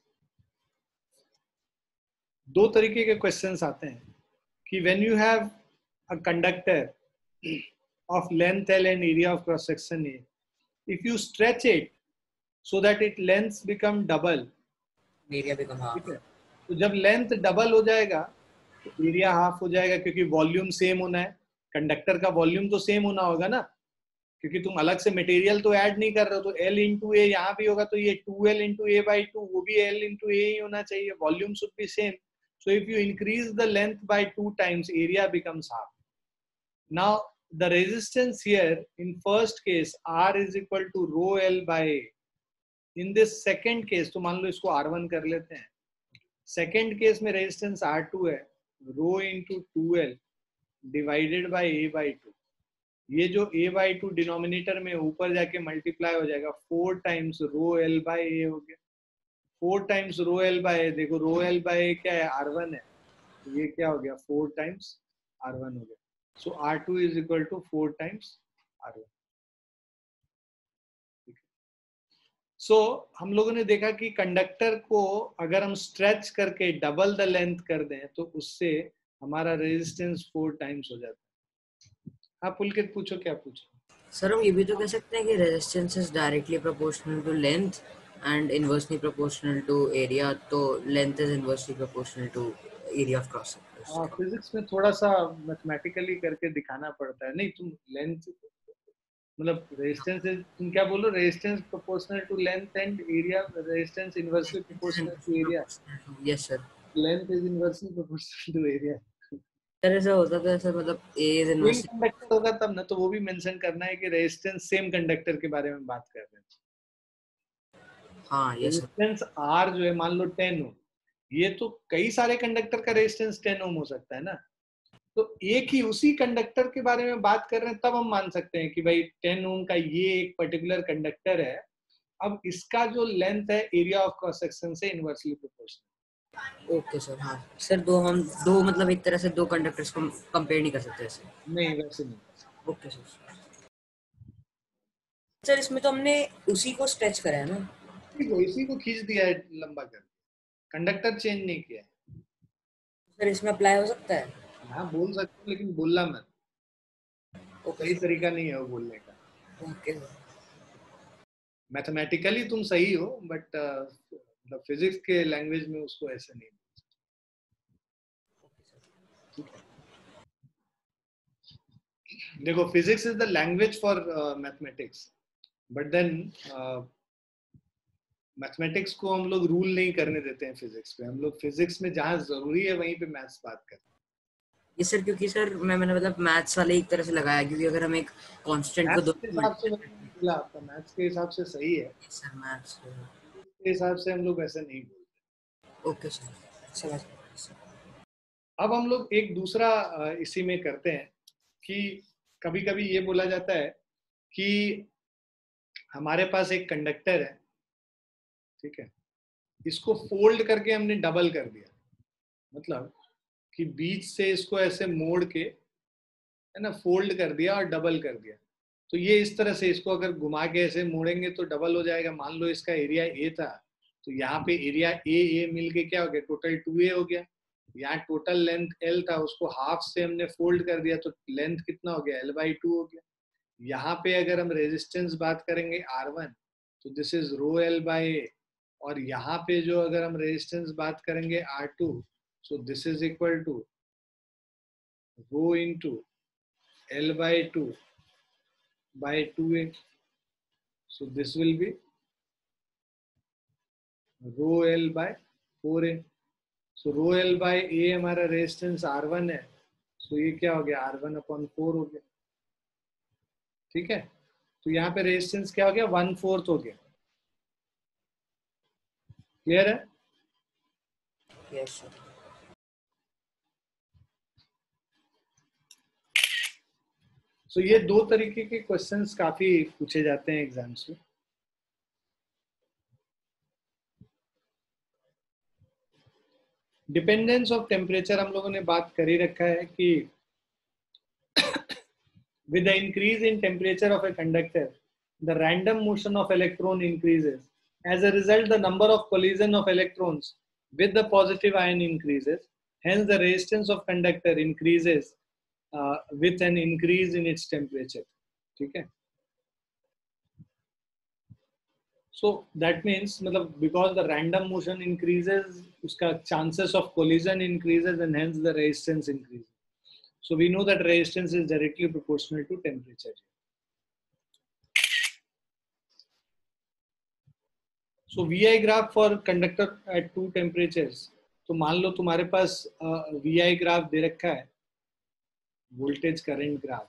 [SPEAKER 1] दो तरीके के क्वेश्चंस आते हैं कि when you have a conductor of length L and area of cross section A, if you stretch it so that its length become double,
[SPEAKER 2] area become half.
[SPEAKER 1] तो जब length double हो जाएगा तो एरिया हाफ हो जाएगा क्योंकि volume same होना है. कंडक्टर का वॉल्यूम तो सेम होना होगा ना, क्योंकि तुम अलग से मटेरियल तो ऐड नहीं कर रहे हो. तो L इंटू ए यहाँ भी होगा तो ये two L into A by two, वो भी L इंटू ए ही होना चाहिए. Volume should be same. So if you increase the length by two times, area becomes half. Now the resistance here in first case R is equal to rho L by A. In this second case, तो मान लो इसको R one कर लेते हैं. Second case में resistance R two है, rho into two L divided by A by two. ये जो A by two डिनोमिनेटर में ऊपर जाके मल्टीप्लाई हो जाएगा, four times rho L by A हो गया. Four times rho L by, देखो रो एल बाय क्या है, आर वन है, ये क्या हो गया, फोर टाइम्स आर वन हो गया. So R two is equal to four times R one. So so, हम लोगों ने देखा कि कंडक्टर को अगर हम स्ट्रेच करके डबल द लेंथ कर दें तो उससे हमारा रेजिस्टेंस फोर टाइम्स हो जाता है. हाँ पुलकित पूछो, क्या पूछो.
[SPEAKER 2] सर हम ये भी तो कह सकते हैं कि resistance is directly proportional to length and inversely proportional to area, तो length is inversely proportional to area of cross sector.
[SPEAKER 1] हाँ, फिजिक्स में थोड़ा सा मैथमेटिकली करके दिखाना पड़ता है. नहीं, तुम लेंथ मतलब रेजिस्टेंस, तुम क्या बोलो, resistance proportional to length and area, resistance inversely proportional to area.
[SPEAKER 2] Yes sir.
[SPEAKER 1] Length is inversely proportional to area.
[SPEAKER 2] Sir ऐसा होता था सर, मतलब A is
[SPEAKER 1] same
[SPEAKER 2] inversely.
[SPEAKER 1] Conductor होगा तब ना, तो वो भी मेंशन करना है कि रेजिस्टेंस सेम कंडक्टर के बारे में बात कर रहे हैं.
[SPEAKER 2] हाँ यस सर.
[SPEAKER 1] रेजिस्टेंस आर जो है मान लो टेन ओम, ये तो कई सारे कंडक्टर का रेजिस्टेंस टेन ओम हो सकता है ना. तो एक ही उसी कंडक्टर के बारे में बात कर रहे हैं तब हम मान सकते हैं कि भाई टेन ओम का ये एक पर्टिकुलर कंडक्टर है. अब इसका जो लेंथ है एरिया ऑफ क्रॉस सेक्शन से इनवर्सली प्रोपोर्शनल.
[SPEAKER 2] Okay sir. हाँ सर, दो हम दो मतलब एक तरह से दो कंडक्टर्स को कंपेयर नहीं कर सकते ऐसे.
[SPEAKER 1] नहीं वैसे नहीं.
[SPEAKER 2] Okay sir. सर इसमें तो हमने उसी को स्ट्रेच करा है ना.
[SPEAKER 1] ठीक है, इसी को खींच दिया है लंबा कर, कंडक्टर चेंज नहीं किया है.
[SPEAKER 2] सर इसमें अप्लाई हो सकता है.
[SPEAKER 1] हाँ बोल सकते हो, लेकिन बोलना मत.
[SPEAKER 2] ओके
[SPEAKER 1] सही तरीका नहीं है वो बोलने का.
[SPEAKER 2] ओके.
[SPEAKER 1] मैथमेटिकली तुम सही हो, बट मतलब फिजिक्स के लैंग्वेज में उसको ऐसे नहीं. ठीक है, देखो physics is the language for mathematics, but then mathematics को हम लोग रूल नहीं करने देते हैं फिजिक्स पे. हम लोग फिजिक्स में जहाँ जरूरी है वहीं पे मैथ्स बात करते हैं.
[SPEAKER 2] ये सर क्योंकि सर मैं मैंने मतलब मैथ्स वाले एक तरह से लगाया, क्योंकि अगर हम एक कांस्टेंट को
[SPEAKER 1] मैथ्स
[SPEAKER 2] दो
[SPEAKER 1] के हिसाब से बोला आपका, मैथ्स के हिसाब से सही है.
[SPEAKER 2] Sir maths.
[SPEAKER 1] के हिसाब से हम लोग ऐसे नहीं बोलते.
[SPEAKER 2] ओके सर, समझ गया.
[SPEAKER 1] अब हम लोग एक दूसरा uh, इसी में करते हैं कि कभी कभी ये बोला जाता है कि हमारे पास एक कंडक्टर है, ठीक है, इसको फोल्ड करके हमने डबल कर दिया. मतलब कि बीच से इसको ऐसे मोड़ के, है ना, फोल्ड कर दिया और डबल कर दिया. तो ये इस तरह से इसको अगर घुमा के ऐसे मोड़ेंगे तो डबल हो जाएगा. मान लो इसका एरिया ए था, तो यहाँ पे एरिया ए ए मिलके क्या हो गया, टोटल टू ए हो गया. यहाँ टोटल लेंथ एल था, उसको हाफ से हमने फोल्ड कर दिया तो लेंथ कितना हो गया, एल बाई टू हो गया. यहाँ पे अगर हम रेजिस्टेंस बात करेंगे आर वन, तो this is rho L by A. और यहाँ पे जो अगर हम रेजिस्टेंस बात करेंगे R two, so this is equal to rho into L by two by two a. So this will be rho L by four a. So rho L by a हमारा resistance R one है, so ये क्या हो गया, R one upon four हो गया. ठीक है, तो यहाँ पे रेजिस्टेंस क्या हो गया, वन फोर्थ हो गया. क्लियर है?
[SPEAKER 2] Yes sir.
[SPEAKER 1] तो so, ये दो तरीके के क्वेश्चंस काफी पूछे जाते हैं एग्जाम्स में. डिपेंडेंस ऑफ टेम्परेचर हम लोगों ने बात कर ही रखा है कि with the increase in temperature of a conductor the random motion of electron increases. As a result the number of collision of electrons with the positive ion increases. Hence the resistance of conductor increases Uh, with an increase in its temperature. ठीक है, so that means मतलब because the random motion increases, उसका chances of collision increases and hence the resistance increases. So we know that resistance is directly proportional to temperature. So V I graph for conductor at two temperatures. तो मान लो तुम्हारे पास uh, V I graph दे रखा है, voltage current graph.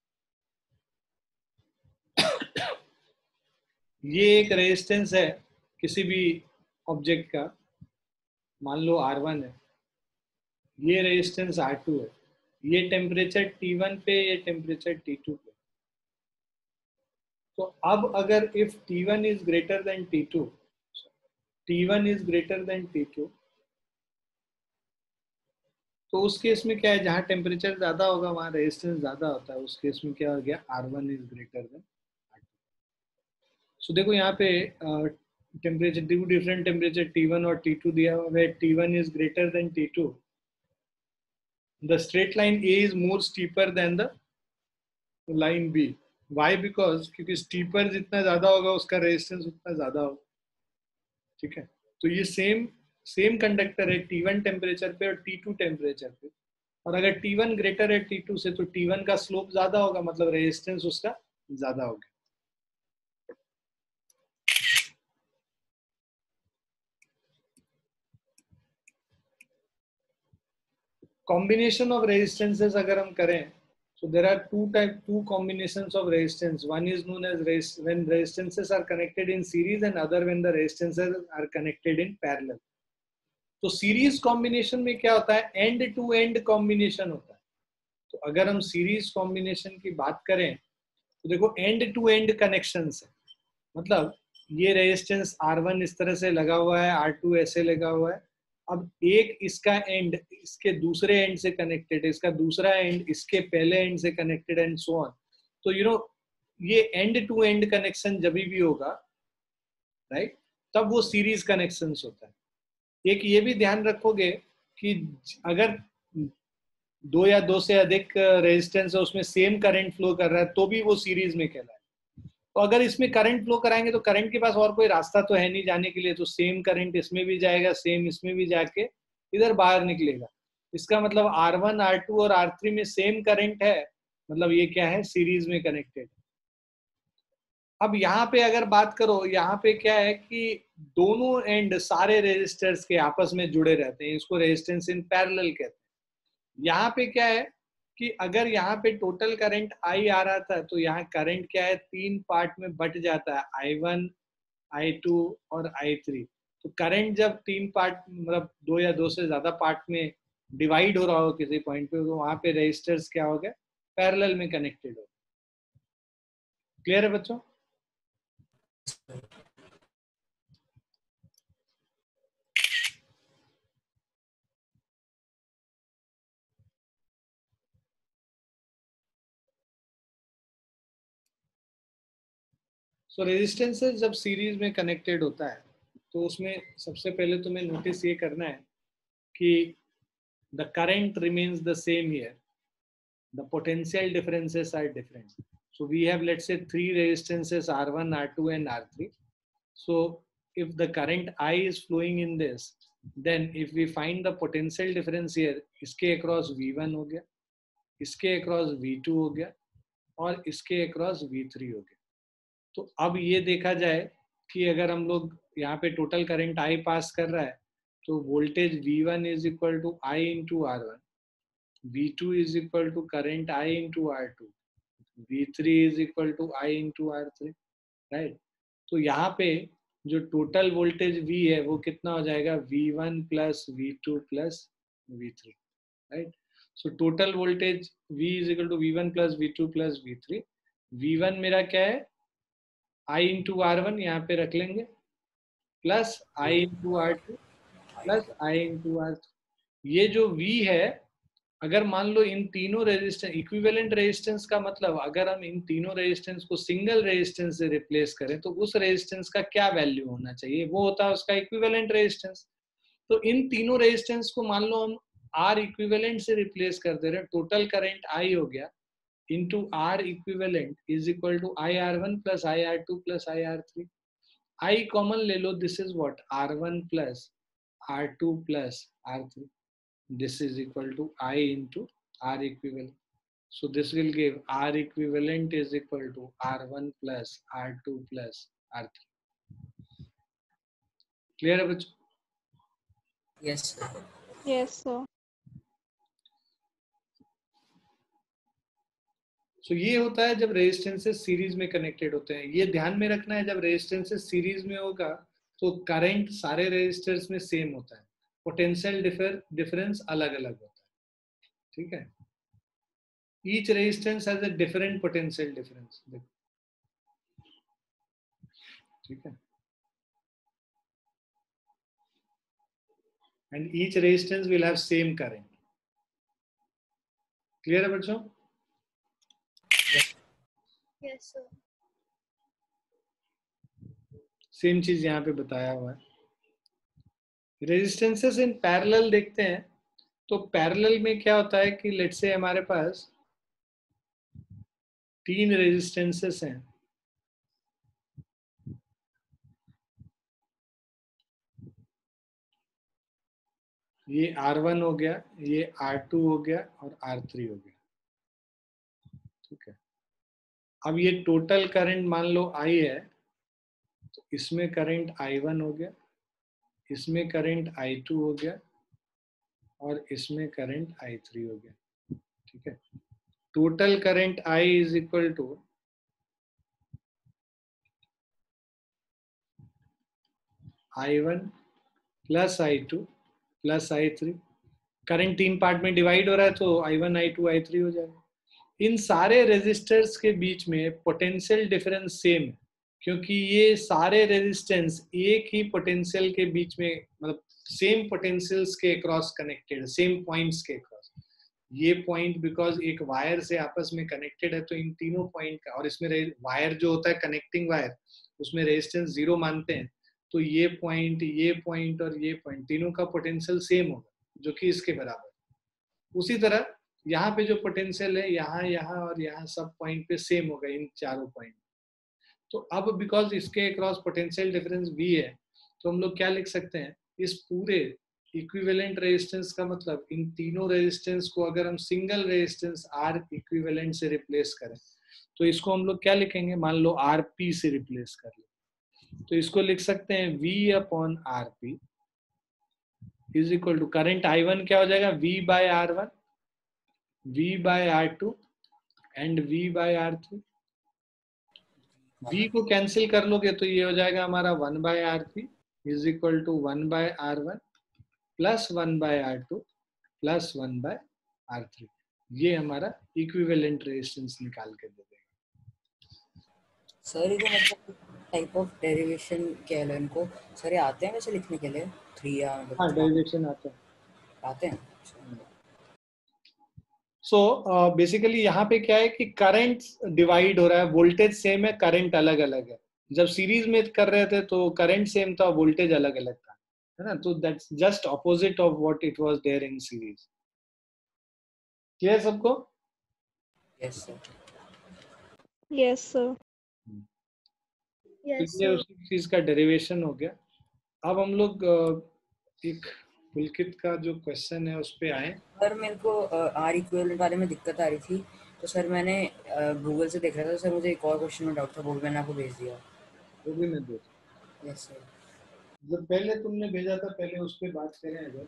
[SPEAKER 1] ये एक resistance है किसी भी ऑब्जेक्ट का, मान लो आर वन है, ये रेजिस्टेंस आर टू है, ये टेम्परेचर टी वन पे, ये टेम्परेचर टी टू पे. तो अब अगर if T one is greater than T two, T one is greater than T two, तो उस केस में क्या है, जहाँ टेम्परेचर ज्यादा होगा वहाँ रेजिस्टेंस ज्यादा होता है, उस केस में क्या हो गया, R one is greater than R two. So देखो यहाँ पे temperature two different temperature T one और टी टू दिया हुआ है, T one is greater than T two, the straight line A is more steeper than the line B. Why? Because क्योंकि steeper जितना ज्यादा होगा उसका रेजिस्टेंस उतना ज्यादा होगा, ठीक है। तो ये सेम सेम कंडक्टर है टी वन टेम्परेचर पे और टी टू टेम्परेचर पे, और अगर टी वन ग्रेटर है टी टू से तो टी वन का स्लोप ज्यादा होगा, मतलब रेजिस्टेंस उसका ज्यादा होगा। कॉम्बिनेशन ऑफ रेजिस्टेंसेस अगर हम करें, so there are two type two combinations of resistance. One is known as res when resistances are connected in series, and other when the resistances are connected in parallel. तो series combination में क्या होता है, and to and combination होता है। तो अगर हम सीरीज कॉम्बिनेशन की बात करें तो देखो एंड टू एंड कनेक्शन है, मतलब ये रेजिस्टेंस आर वन इस तरह से लगा हुआ है, आर टू ऐसे लगा हुआ है, अब एक इसका एंड इसके दूसरे एंड से कनेक्टेड है, इसका दूसरा एंड इसके पहले एंड से कनेक्टेड एंड सो ऑन। तो यू नो ये एंड टू एंड कनेक्शन जब भी होगा, राइट, तब वो सीरीज कनेक्शंस होता है। एक ये भी ध्यान रखोगे कि अगर दो या दो से अधिक रेजिस्टेंस है उसमें सेम करंट फ्लो कर रहा है तो भी वो सीरीज में कहलाए। तो अगर इसमें करंट फ्लो कराएंगे तो करंट के पास और कोई रास्ता तो है नहीं जाने के लिए, तो सेम करंट इसमें भी जाएगा, सेम इसमें भी जाके इधर बाहर निकलेगा। इसका मतलब आर वन आर टू और आर थ्री में सेम करंट है, मतलब ये क्या है, सीरीज में कनेक्टेड। अब यहाँ पे अगर बात करो, यहाँ पे क्या है कि दोनों एंड सारे रेजिस्टर्स के आपस में जुड़े रहते हैं, इसको रेजिस्टेंस इन पैरेलल कहते हैं। यहाँ पे क्या है कि अगर यहाँ पे टोटल करंट आई आ रहा था तो यहाँ करंट क्या है, तीन पार्ट में बट जाता है, आई वन, आई टू और आई थ्री। तो करंट जब तीन पार्ट मतलब दो या दो से ज्यादा पार्ट में डिवाइड हो रहा हो किसी पॉइंट पे, तो वहां पे रेजिस्टर्स क्या हो गए, पैरेलल में कनेक्टेड हो। क्लियर है बच्चों? सो रेजिस्टेंसेस जब सीरीज में कनेक्टेड होता है तो उसमें सबसे पहले तुम्हें नोटिस ये करना है कि the current remains the same here, the potential differences are different. So we have let's say three resistances R one, R two and R three. So if the current I is flowing in this, then if we find the potential difference here, इसके across V one हो गया, इसके across V to हो गया और इसके across V three हो गया। तो अब ये देखा जाए कि अगर हम लोग यहाँ पे टोटल करंट I पास कर रहा है तो voltage V one is equal to I into R one, V two is equal to current I into R two, V three is equal to I into R three, right. तो यहाँ पे जो total voltage V है वो कितना हो जाएगा, V one plus V two plus V three, right. So total voltage V is equal to V one plus V two plus V three. V one मेरा क्या है, I इंटू आर वन यहाँ पे रख लेंगे, plus I into R two plus I into R three. ये जो V है, अगर मान लो इन तीनों रेजिस्टेंस इक्विवेलेंट रेजिस्टेंस का मतलब अगर हम इन तीनों रेजिस्टेंस को सिंगल रेजिस्टेंस से रिप्लेस करें तो उस रेजिस्टेंस का क्या वैल्यू होना चाहिए, वो होता है उसका इक्विवेलेंट रेजिस्टेंस। तो इन तीनों रेजिस्टेंस को मान लो हम आर इक्विवेलेंट से रिप्लेस कर दे रहे हैं, टोटल करंट आई हो गया into R equivalent is equal to I R one plus I R two plus I R three. I common ले लो, this is what, R one plus R two plus R three, this is equal to I into R equivalent. So this will give R equivalent is equal to R one plus R two plus R three. Clear है बच्चों?
[SPEAKER 2] Yes, sir.
[SPEAKER 3] Yes, sir.
[SPEAKER 1] So ये होता है जब resistances series में connected होते हैं। ये ध्यान में रखना है, जब रेजिस्टेंसेस सीरीज में होगा तो करंट सारे रेजिस्टर्स में सेम होता है, पोटेंशियल डिफर डिफरेंस अलग अलग होता है, ठीक है। Each resistance has a different potential difference, ठीक है। And each resistance will have same current. Clear है बच्चों?
[SPEAKER 3] Yes, sir.
[SPEAKER 1] सेम चीज यहाँ पे बताया हुआ है। रेजिस्टेंसेस इन पैरेलल देखते हैं, तो पैरेलल में क्या होता है कि लेट्स से हमारे पास तीन रेजिस्टेंसेस हैं, ये आर वन हो गया, ये आर टू हो गया और आर थ्री हो गया, ठीक है। अब ये टोटल करंट मान लो आई है, तो इसमें करंट आई वन हो गया, इसमें करंट आई टू हो गया और इसमें करंट आई थ्री हो गया, ठीक है। Total current I is equal to I one plus I two plus I three. Current तीन पार्ट में डिवाइड हो रहा है, तो I one I two I three हो जाएगा। इन सारे रेजिस्टर्स के बीच में पोटेंशियल डिफरेंस सेम है, क्योंकि ये सारे रेजिस्टेंस एक ही पोटेंशियल के बीच में, मतलब सेम पोटेंशियल्स के अक्रॉस कनेक्टेड, सेम पॉइंट्स के अक्रॉस। ये पॉइंट बिकॉज एक वायर से आपस में कनेक्टेड है, तो इन तीनों पॉइंट का, और इसमें वायर जो होता है कनेक्टिंग वायर, उसमें रेजिस्टेंस जीरो मानते हैं, तो ये पॉइंट, ये पॉइंट और ये पॉइंट तीनों का पोटेंशियल सेम होगा, जो कि इसके बराबर। उसी तरह यहाँ पे जो पोटेंशियल है, यहाँ यहाँ और यहाँ सब पॉइंट पे सेम होगा, इन चारों पॉइंट। तो अब बिकॉज इसके अक्रॉस पोटेंशियल डिफरेंस V है, तो हम लोग क्या लिख सकते हैं, इस पूरे इक्विवेलेंट रेजिस्टेंस का मतलब इन तीनों रेजिस्टेंस को अगर हम सिंगल रेजिस्टेंस R इक्विवेलेंट से रिप्लेस करें, तो इसको हम लोग क्या लिखेंगे, मान लो R P से रिप्लेस कर ले, तो इसको लिख सकते हैं V upon R P is equal to current I one क्या हो जाएगा, V by R one, V by R two and V by R three. V को कैंसिल कर लोगे तो ये हो जाएगा हमारा one by R P is equal to one by R one plus one by R two plus one by R three. ये हमारा इक्विवेलेंट रेजिस्टेंस निकाल के दे देगा।
[SPEAKER 2] सर ये जो मतलब टाइप ऑफ डेरिवेशन कह लो इनको, सर ये आते हैं वैसे लिखने के लिए थ्री या
[SPEAKER 1] हाँ, डेरिवेशन आते हैं
[SPEAKER 2] आते हैं।
[SPEAKER 1] सो बेसिकली यहाँ पे क्या है कि करंट डिवाइड हो रहा है, वोल्टेज सेम है, करंट अलग अलग है। जब सीरीज में कर रहे थे तो करंट सेम था, वोल्टेज अलग अलग था, है ना। तो that's just opposite of what it was there in series. Clear सबको?
[SPEAKER 2] Yes sir.
[SPEAKER 3] Yes, sir.
[SPEAKER 1] तो
[SPEAKER 3] Yes,
[SPEAKER 1] ये
[SPEAKER 3] sir.
[SPEAKER 1] उसी चीज का डेरिवेशन हो गया। अब हम लोग uh, एक पुलकित का जो क्वेश्चन है उस पे आए।
[SPEAKER 2] सर मेरे को आर इक्विवेलेंट वाले में दिक्कत आ रही थी, तो सर मैंने गूगल से देख रहा था, सर मुझे एक और क्वेश्चन में डाउट था, वो भी मैंने आपको भेज दिया।
[SPEAKER 1] वो भी मैं देख,
[SPEAKER 2] यस सर।
[SPEAKER 1] जब पहले तुमने भेजा था, पहले उस पे बात करें अगर।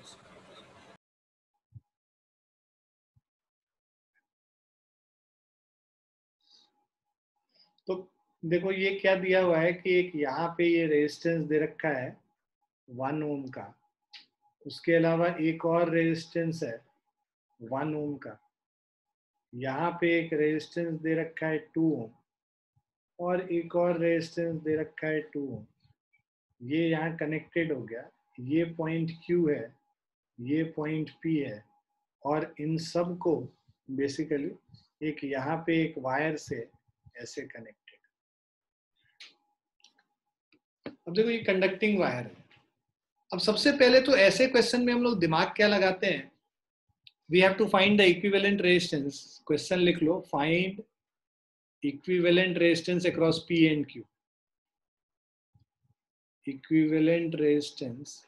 [SPEAKER 1] तो देखो ये क्या दिया हुआ है कि एक यहाँ पे ये रेजिस्टेंस दे रखा है वन ओम का, उसके अलावा एक और रेजिस्टेंस है वन ओम का, यहाँ पे एक रेजिस्टेंस दे रखा है टू ओम और एक और रेजिस्टेंस दे रखा है टू ओम। ये यहाँ कनेक्टेड हो गया, ये पॉइंट Q है, ये पॉइंट P है, और इन सब को बेसिकली एक यहाँ पे एक वायर से ऐसे कनेक्टेड। अब देखो ये कंडक्टिंग वायर है। अब सबसे पहले तो ऐसे क्वेश्चन में हम लोग दिमाग क्या लगाते हैं, we have to find the equivalent resistance. Question लिख लो, find equivalent resistance across P and Q। Equivalent resistance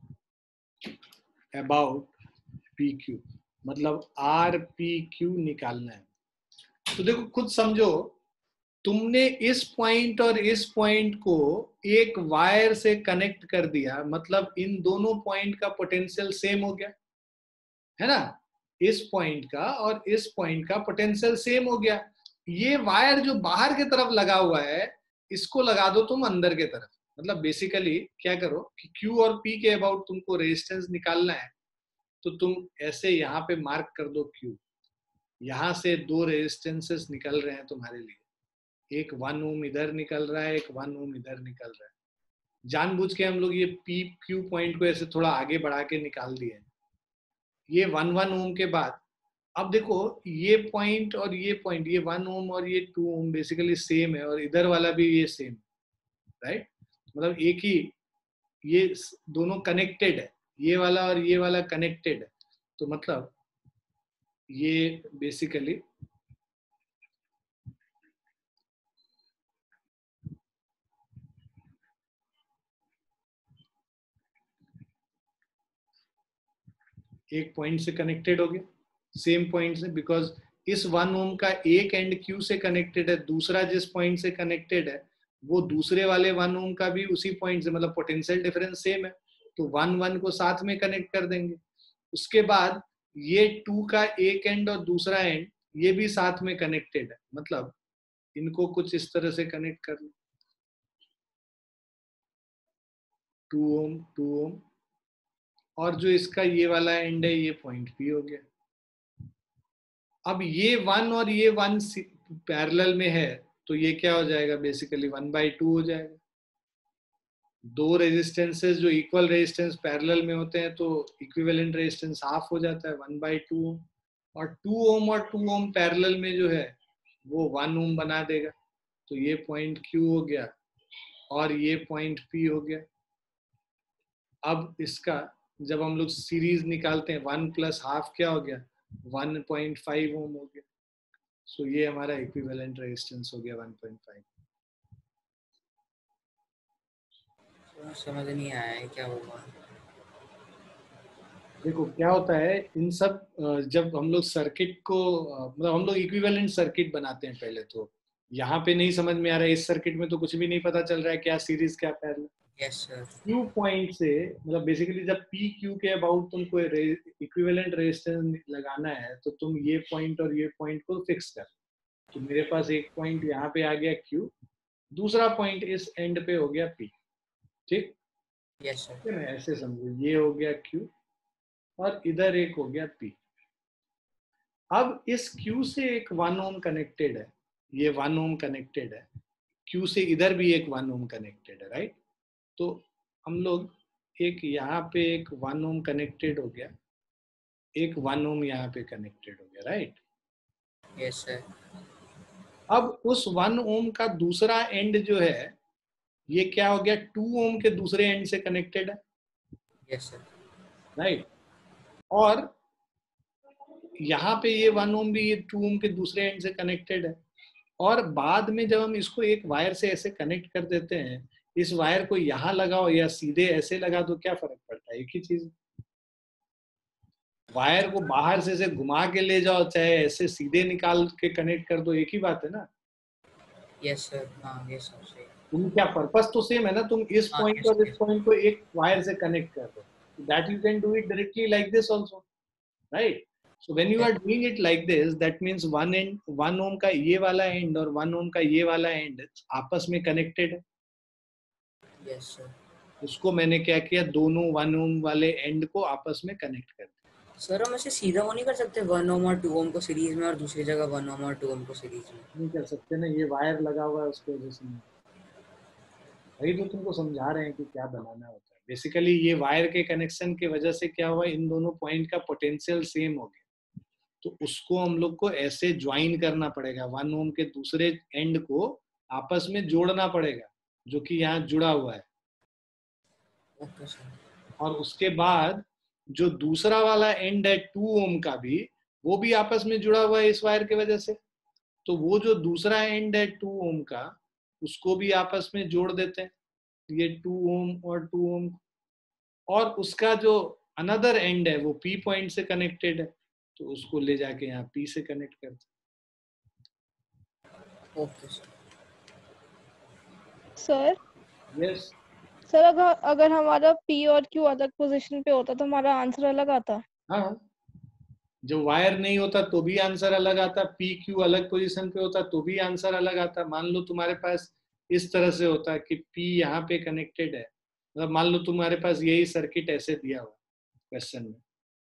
[SPEAKER 1] about P Q, मतलब R P Q निकालना है। तो देखो खुद समझो, तुमने इस पॉइंट और इस पॉइंट को एक वायर से कनेक्ट कर दिया, मतलब इन दोनों पॉइंट का पोटेंशियल सेम हो गया, है ना। इस पॉइंट का और इस पॉइंट का पोटेंशियल सेम हो गया। ये वायर जो बाहर की तरफ लगा हुआ है, इसको लगा दो तुम अंदर के तरफ। मतलब बेसिकली क्या करो कि Q और P के अबाउट तुमको रेजिस्टेंस निकालना है, तो तुम ऐसे यहाँ पे मार्क कर दो Q। यहाँ से दो रेजिस्टेंसेस निकल रहे हैं तुम्हारे लिए, एक वन ओम इधर निकल रहा है, एक वन ओम इधर निकल रहा है। जानबूझ के हम लोग ये P Q पॉइंट को ऐसे थोड़ा आगे बढ़ा के निकाल दिए। ये वन वन ओम के बाद अब देखो ये पॉइंट और ये पॉइंट, ये वन ओम और ये टू ओम बेसिकली सेम है, और इधर वाला भी ये सेम, राइट? मतलब एक ही, ये दोनों कनेक्टेड है, ये वाला और ये वाला कनेक्टेड है, तो मतलब ये बेसिकली एक पॉइंट से कनेक्टेड हो गया, सेम पॉइंट से, बिकॉज इस वन ओम का एक एंड क्यू से कनेक्टेड है, दूसरा जिस पॉइंट से कनेक्टेड है वो दूसरे वाले वन ओम का भी उसी पॉइंट से, मतलब पोटेंशियल डिफरेंस सेम है, तो वन वन को साथ में कनेक्ट कर देंगे। उसके बाद ये टू का एक एंड और दूसरा एंड ये भी साथ में कनेक्टेड है, मतलब इनको कुछ इस तरह से कनेक्ट कर लो, टू ओम टू ओम, और जो इसका ये वाला एंड है ये पॉइंट पी हो गया। अब ये वन और ये वन पैरेलल में है, तो ये क्या हो जाएगा, बेसिकली वन बाई टू हो जाएगा। दो रेजिस्टेंसेस जो इक्वल रेजिस्टेंस पैरेलल में होते हैं तो इक्विवेलेंट रेजिस्टेंस हाफ हो जाता है, वन बाई टू। और टू ओम और टू ओम पैरेलल में जो है वो वन ओम बना देगा, तो ये पॉइंट क्यू हो गया और ये पॉइंट पी हो गया। अब इसका जब हम लोग सीरीज निकालते हैं, वन प्लस हाफ क्या हो गया, वन पॉइंट फाइव ओम हो गया। सो so, ये हमारा इक्विवेलेंट रेजिस्टेंस हो गया वन पॉइंट फाइव।
[SPEAKER 2] समझ नहीं आया है क्या होगा।
[SPEAKER 1] देखो क्या होता है, इन सब जब हम लोग सर्किट को, मतलब हम लोग इक्विवेलेंट सर्किट बनाते हैं पहले, तो यहाँ पे नहीं समझ में आ रहा है, इस सर्किट में तो कुछ भी नहीं पता चल रहा है क्या सीरीज क्या parallel.
[SPEAKER 2] Yes sir.
[SPEAKER 1] Q point से, मतलब बेसिकली जब पी क्यू के अबाउट तुमको इक्विवेलेंट रेजिस्टेंस लगाना है, तो तुम ये पॉइंट और ये पॉइंट को फिक्स कर, तो मेरे पास एक पॉइंट यहाँ पे आ गया क्यू, दूसरा पॉइंट इस एंड पे हो गया पी, ठीक?
[SPEAKER 2] Yes sir.
[SPEAKER 1] मैं ऐसे समझू, ये हो गया क्यू और इधर एक हो गया पी। अब इस क्यू से एक वन ओम कनेक्टेड है, ये वन ओम कनेक्टेड है, क्यू से इधर भी एक वन ओम कनेक्टेड है, राइट? तो हम लोग एक यहाँ पे एक वन ओम कनेक्टेड हो गया, एक वन ओम यहाँ पे कनेक्टेड हो गया, राइट?
[SPEAKER 2] Yes sir.
[SPEAKER 1] अब उस वन ओम का दूसरा एंड जो है ये क्या हो गया, टू ओम के दूसरे एंड से कनेक्टेड है।
[SPEAKER 2] Yes sir.
[SPEAKER 1] राइट, और यहाँ पे ये वन ओम भी ये टू ओम के दूसरे एंड से कनेक्टेड है। और बाद में जब हम इसको एक वायर से ऐसे कनेक्ट कर देते हैं, इस वायर को यहाँ लगाओ या सीधे ऐसे लगा दो, क्या फर्क पड़ता है, एक ही चीज। वायर को बाहर से ऐसे घुमा के ले जाओ चाहे ऐसे सीधे निकाल के कनेक्ट कर दो, एक ही बात है ना।
[SPEAKER 2] Yes sir. हाँ यस सर सही।
[SPEAKER 1] तुम क्या पर्पस तो सेम है ना, तुम इस
[SPEAKER 2] हाँ,
[SPEAKER 1] पॉइंट
[SPEAKER 2] yes,
[SPEAKER 1] और इस
[SPEAKER 2] yes.
[SPEAKER 1] पॉइंट को एक वायर से कनेक्ट कर दो, that you can do it directly like this also, right? So when you are doing it like this, that means one end, one ohm का ये वाला end और one ohm का ये वाला end आपस में connected है।
[SPEAKER 2] Yes sir.
[SPEAKER 1] उसको मैंने क्या किया, दोनों one ohm वाले end को आपस में connect कर दिया।
[SPEAKER 2] सर हम ऐसे सीधा वो नहीं कर सकते, वन ओम और टू ओम को सीरीज में और दूसरी जगह वन ओम और टू ओम को सीरीज में?
[SPEAKER 1] नहीं कर सकते ना, ये वायर लगा हुआ है उसकी वजह से। वही तो तुमको समझा रहे हैं कि क्या बनाना होता है। बेसिकली ये वायर के कनेक्शन की वजह से क्या हुआ, इन दोनों पॉइंट का पोटेंशियल सेम हो गया, तो उसको हम लोग को ऐसे ज्वाइन करना पड़ेगा, वन ओम के दूसरे एंड को आपस में जोड़ना पड़ेगा, जो कि यहाँ जुड़ा हुआ है।
[SPEAKER 2] Okay sir.
[SPEAKER 1] और उसके बाद जो दूसरा वाला एंड है टू ओम का भी, वो भी आपस में जुड़ा हुआ है इस वायर की वजह से, तो वो जो दूसरा एंड है टू ओम का उसको भी आपस में जोड़ देते हैं, ये टू ओम और टू ओम, और उसका जो अनदर एंड है वो पी पॉइंट से कनेक्टेड है, तो उसको ले जाके यहाँ पी से कनेक्ट करते।
[SPEAKER 2] Okay sir.
[SPEAKER 3] Sir
[SPEAKER 1] yes
[SPEAKER 3] sir अगर अगर हमारा पी और क्यू अलग पोजीशन पे होता तो हमारा आंसर अलग आता?
[SPEAKER 1] हाँ, जब वायर नहीं होता तो भी आंसर अलग आता, पी क्यू अलग पोजीशन पे होता तो भी आंसर अलग आता। मान लो तुम्हारे पास इस तरह से होता कि पी यहाँ पे कनेक्टेड है, मतलब मान लो तुम्हारे पास यही सर्किट ऐसे दिया हुआ क्वेश्चन में,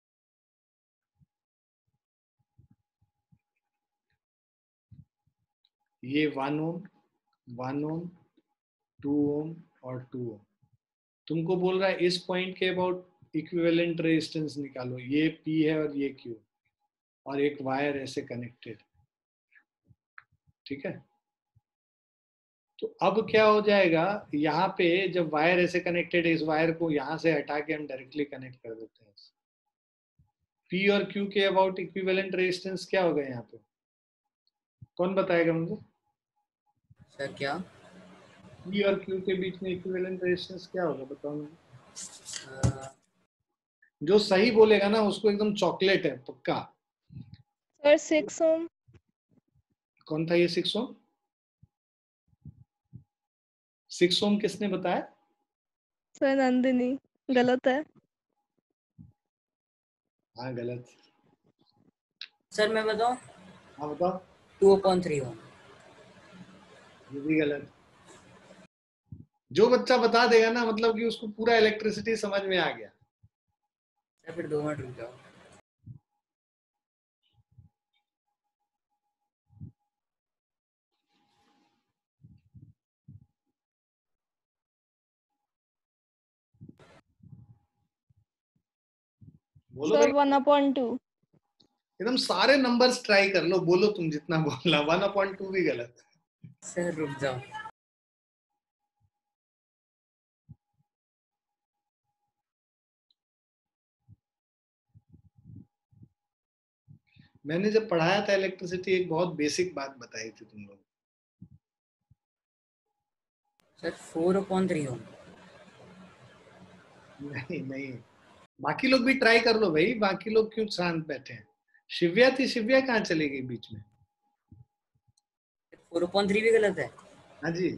[SPEAKER 1] ये one ohm one ohm two ohm और टू ओम, तुमको बोल रहा है इस पॉइंट के अबाउट इक्विवेलेंट रेजिस्टेंस निकालो, ये पी है और ये क्यू। और एक वायर ऐसे कनेक्टेड, ठीक है। तो अब क्या हो जाएगा, यहाँ पे जब वायर ऐसे कनेक्टेड है, इस वायर को यहाँ से हटा के हम डायरेक्टली कनेक्ट कर देते हैं। P और Q के अबाउट इक्विवेलेंट रेजिस्टेंस क्या होगा यहाँ पे, कौन बताएगा मुझे?
[SPEAKER 2] सर क्या?
[SPEAKER 1] P और Q के बीच में इक्विवेलेंट रेजिस्टेंस क्या होगा, बताओ मुझे। जो सही बोलेगा ना उसको एकदम चॉकलेट है पक्का।
[SPEAKER 3] Sir six ohm.
[SPEAKER 1] कौन था ये सिक्स ओम? सिक्स ओम किसने बताया?
[SPEAKER 3] सर नंदिनी। गलत है।
[SPEAKER 1] हाँ गलत।
[SPEAKER 2] सर मैं बताऊं?
[SPEAKER 1] हाँ बताओ।
[SPEAKER 2] Two upon three ohm.
[SPEAKER 1] ये भी गलत। जो बच्चा बता देगा ना मतलब कि उसको पूरा इलेक्ट्रिसिटी समझ में आ गया।
[SPEAKER 2] सर फिर दो मिनट रुक जाओ।
[SPEAKER 1] बोलो
[SPEAKER 3] सर
[SPEAKER 1] भाई,
[SPEAKER 3] वन अपॉन टू।
[SPEAKER 1] एकदम सारे नंबर्स ट्राई कर लो, बोलो तुम जितना बोलना। वन अपॉइंट टू भी गलत।
[SPEAKER 2] सर रुक जाओ।
[SPEAKER 1] मैंने जब पढ़ाया था इलेक्ट्रिसिटी एक बहुत बेसिक बात बताई थी तुम लोग।
[SPEAKER 2] Sir four upon three ohm.
[SPEAKER 1] नहीं नहीं, बाकी लोग भी ट्राई कर लो भाई, बाकी लोग क्यों शांत बैठे हैं। शिव्या थी, शिव्या कहाँ चली गई बीच में?
[SPEAKER 2] फोर अपॉन थ्री भी गलत है?
[SPEAKER 1] हाँ जी,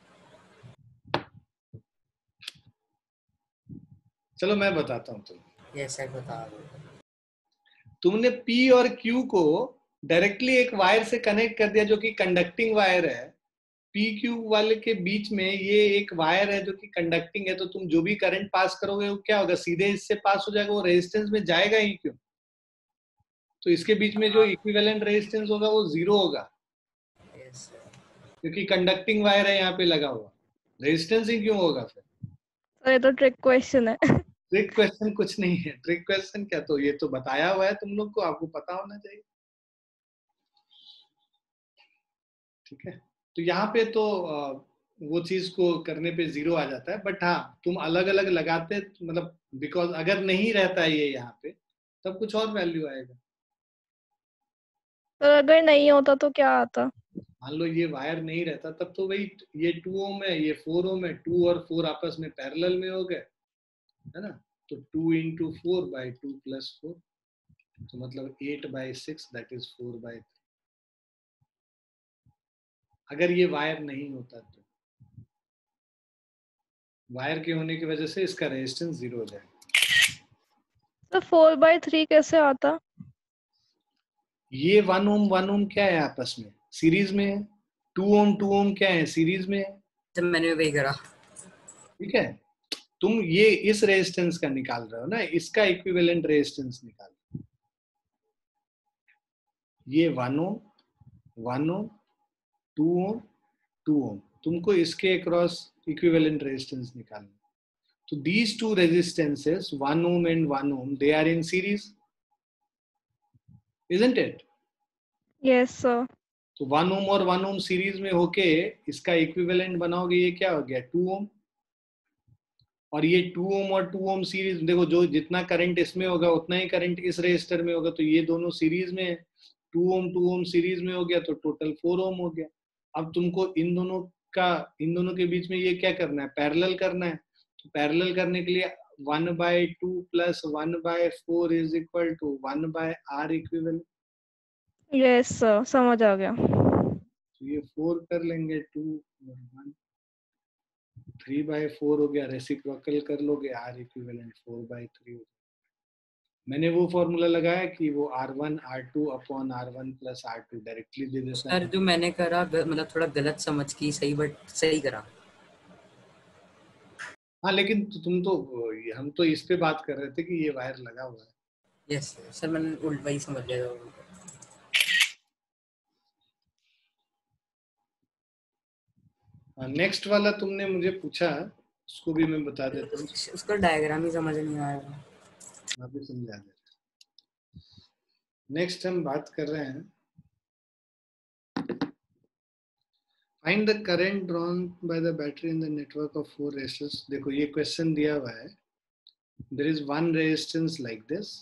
[SPEAKER 1] चलो मैं बताता हूँ तुम्हें।
[SPEAKER 2] यस सर बता दो।
[SPEAKER 1] तुमने P और Q को डायरेक्टली एक वायर से कनेक्ट कर दिया जो कि कंडक्टिंग वायर है। P Q वाले के बीच में ये एक वायर है जो कि कंडक्टिंग है, तो तुम जो भी करंट पास करोगे वो क्या होगा, सीधे इससे पास हो जाएगा, वो रेजिस्टेंस में जाएगा ही क्यों। तो इसके बीच में जो इक्विवेलेंट रेजिस्टेंस होगा वो जीरो होगा,
[SPEAKER 2] यस सर।
[SPEAKER 1] क्योंकि कंडक्टिंग वायर है यहाँ पे लगा हुआ। रेजिस्टेंस ही क्यों होगा फिर?
[SPEAKER 3] सर ये तो ट्रिक क्वेश्चन है।
[SPEAKER 1] ट्रिक क्वेश्चन कुछ नहीं है। ट्रिक क्वेश्चन क्या, तो ये तो बताया हुआ है तुम लोग को, आपको पता होना चाहिए, ठीक है। तो यहाँ पे तो वो चीज को करने पे जीरो आ जाता है, बट हाँ तुम अलग अलग लगाते मतलब, बिकॉज अगर नहीं रहता है ये यहाँ पे तब कुछ और वैल्यू आएगा।
[SPEAKER 3] सर अगर नहीं होता तो क्या आता?
[SPEAKER 1] मान लो ये वायर नहीं रहता तब तो वही, ये टू ओम है, ये फोर ओम है, टू और फोर आपस में पैरेलल में हो गए, है ना। तो two into four by two plus four, तो मतलब eight by six, that is four by three. अगर ये वायर नहीं होता तो, वायर के होने की वजह से इसका रेजिस्टेंस जीरो हो जाएगा।
[SPEAKER 3] सर फोर बाई थ्री कैसे आता?
[SPEAKER 1] ये वन ओम वन ओम क्या है आपस में, सीरीज में है। टू ओम टू ओम क्या है, सीरीज में है।
[SPEAKER 2] जब मैंने वही करा।
[SPEAKER 1] ठीक है, तुम ये इस रेजिस्टेंस का निकाल रहे हो ना, इसका इक्विवेलेंट रेजिस्टेंस निकाल। ये one ohm one ohm two ohm two ohm, तुमको इसके अक्रॉस इक्विवेलेंट रेजिस्टेंस निकालना। तो these two resistances, one ohm and one ohm, they are in series, isn't it?
[SPEAKER 3] Yes sir.
[SPEAKER 1] तो वन ओम और one ओम series में होके इसका equivalent बनाओगे, ये क्या हो गया, टू ओम। और ये टू ओम और टू ओम सीरीज, देखो जो जितना करंट इसमें होगा उतना ही करंट इस रेजिस्टर में होगा, तो ये दोनों सीरीज में है। Two ohm two ohm series में हो गया तो टोटल फोर ओम हो गया। अब तुमको इन दोनों का, इन दोनों के बीच में ये क्या करना है, पैरेलल करना है। तो पैरेलल करने के लिए one by two plus one by four is equal to one by R equivalent.
[SPEAKER 3] Yes sir समझ आ गया।
[SPEAKER 1] तो ये फोर कर लेंगे, टू और वन, थ्री बाय फोर हो गया, रेसिप्रोकल कर लोगे, R equivalent four by three हो गया। मैंने वो फॉर्मूला लगाया कि वो R one R two upon R one plus R two directly दे देता
[SPEAKER 2] सर
[SPEAKER 1] है।
[SPEAKER 2] जो मैंने करा ग- मतलब थोड़ा गलत समझ की सही, बट सही करा।
[SPEAKER 1] हाँ लेकिन तो तुम तो, हम तो इस पे बात कर रहे थे कि ये वायर लगा हुआ है।
[SPEAKER 2] यस सर मैंने उल्टा ही समझ लिया।
[SPEAKER 1] नेक्स्ट वाला तुमने मुझे पूछा, उसको भी मैं बता देता हूँ,
[SPEAKER 2] उसका डायग्राम ही समझ नहीं आया।
[SPEAKER 1] वहाँ पे समझा दे। नेक्स्ट हम बात कर रहे हैं find the current drawn by the battery in the network of four resistors. देखो ये क्वेश्चन दिया हुआ है, there is one resistance like this.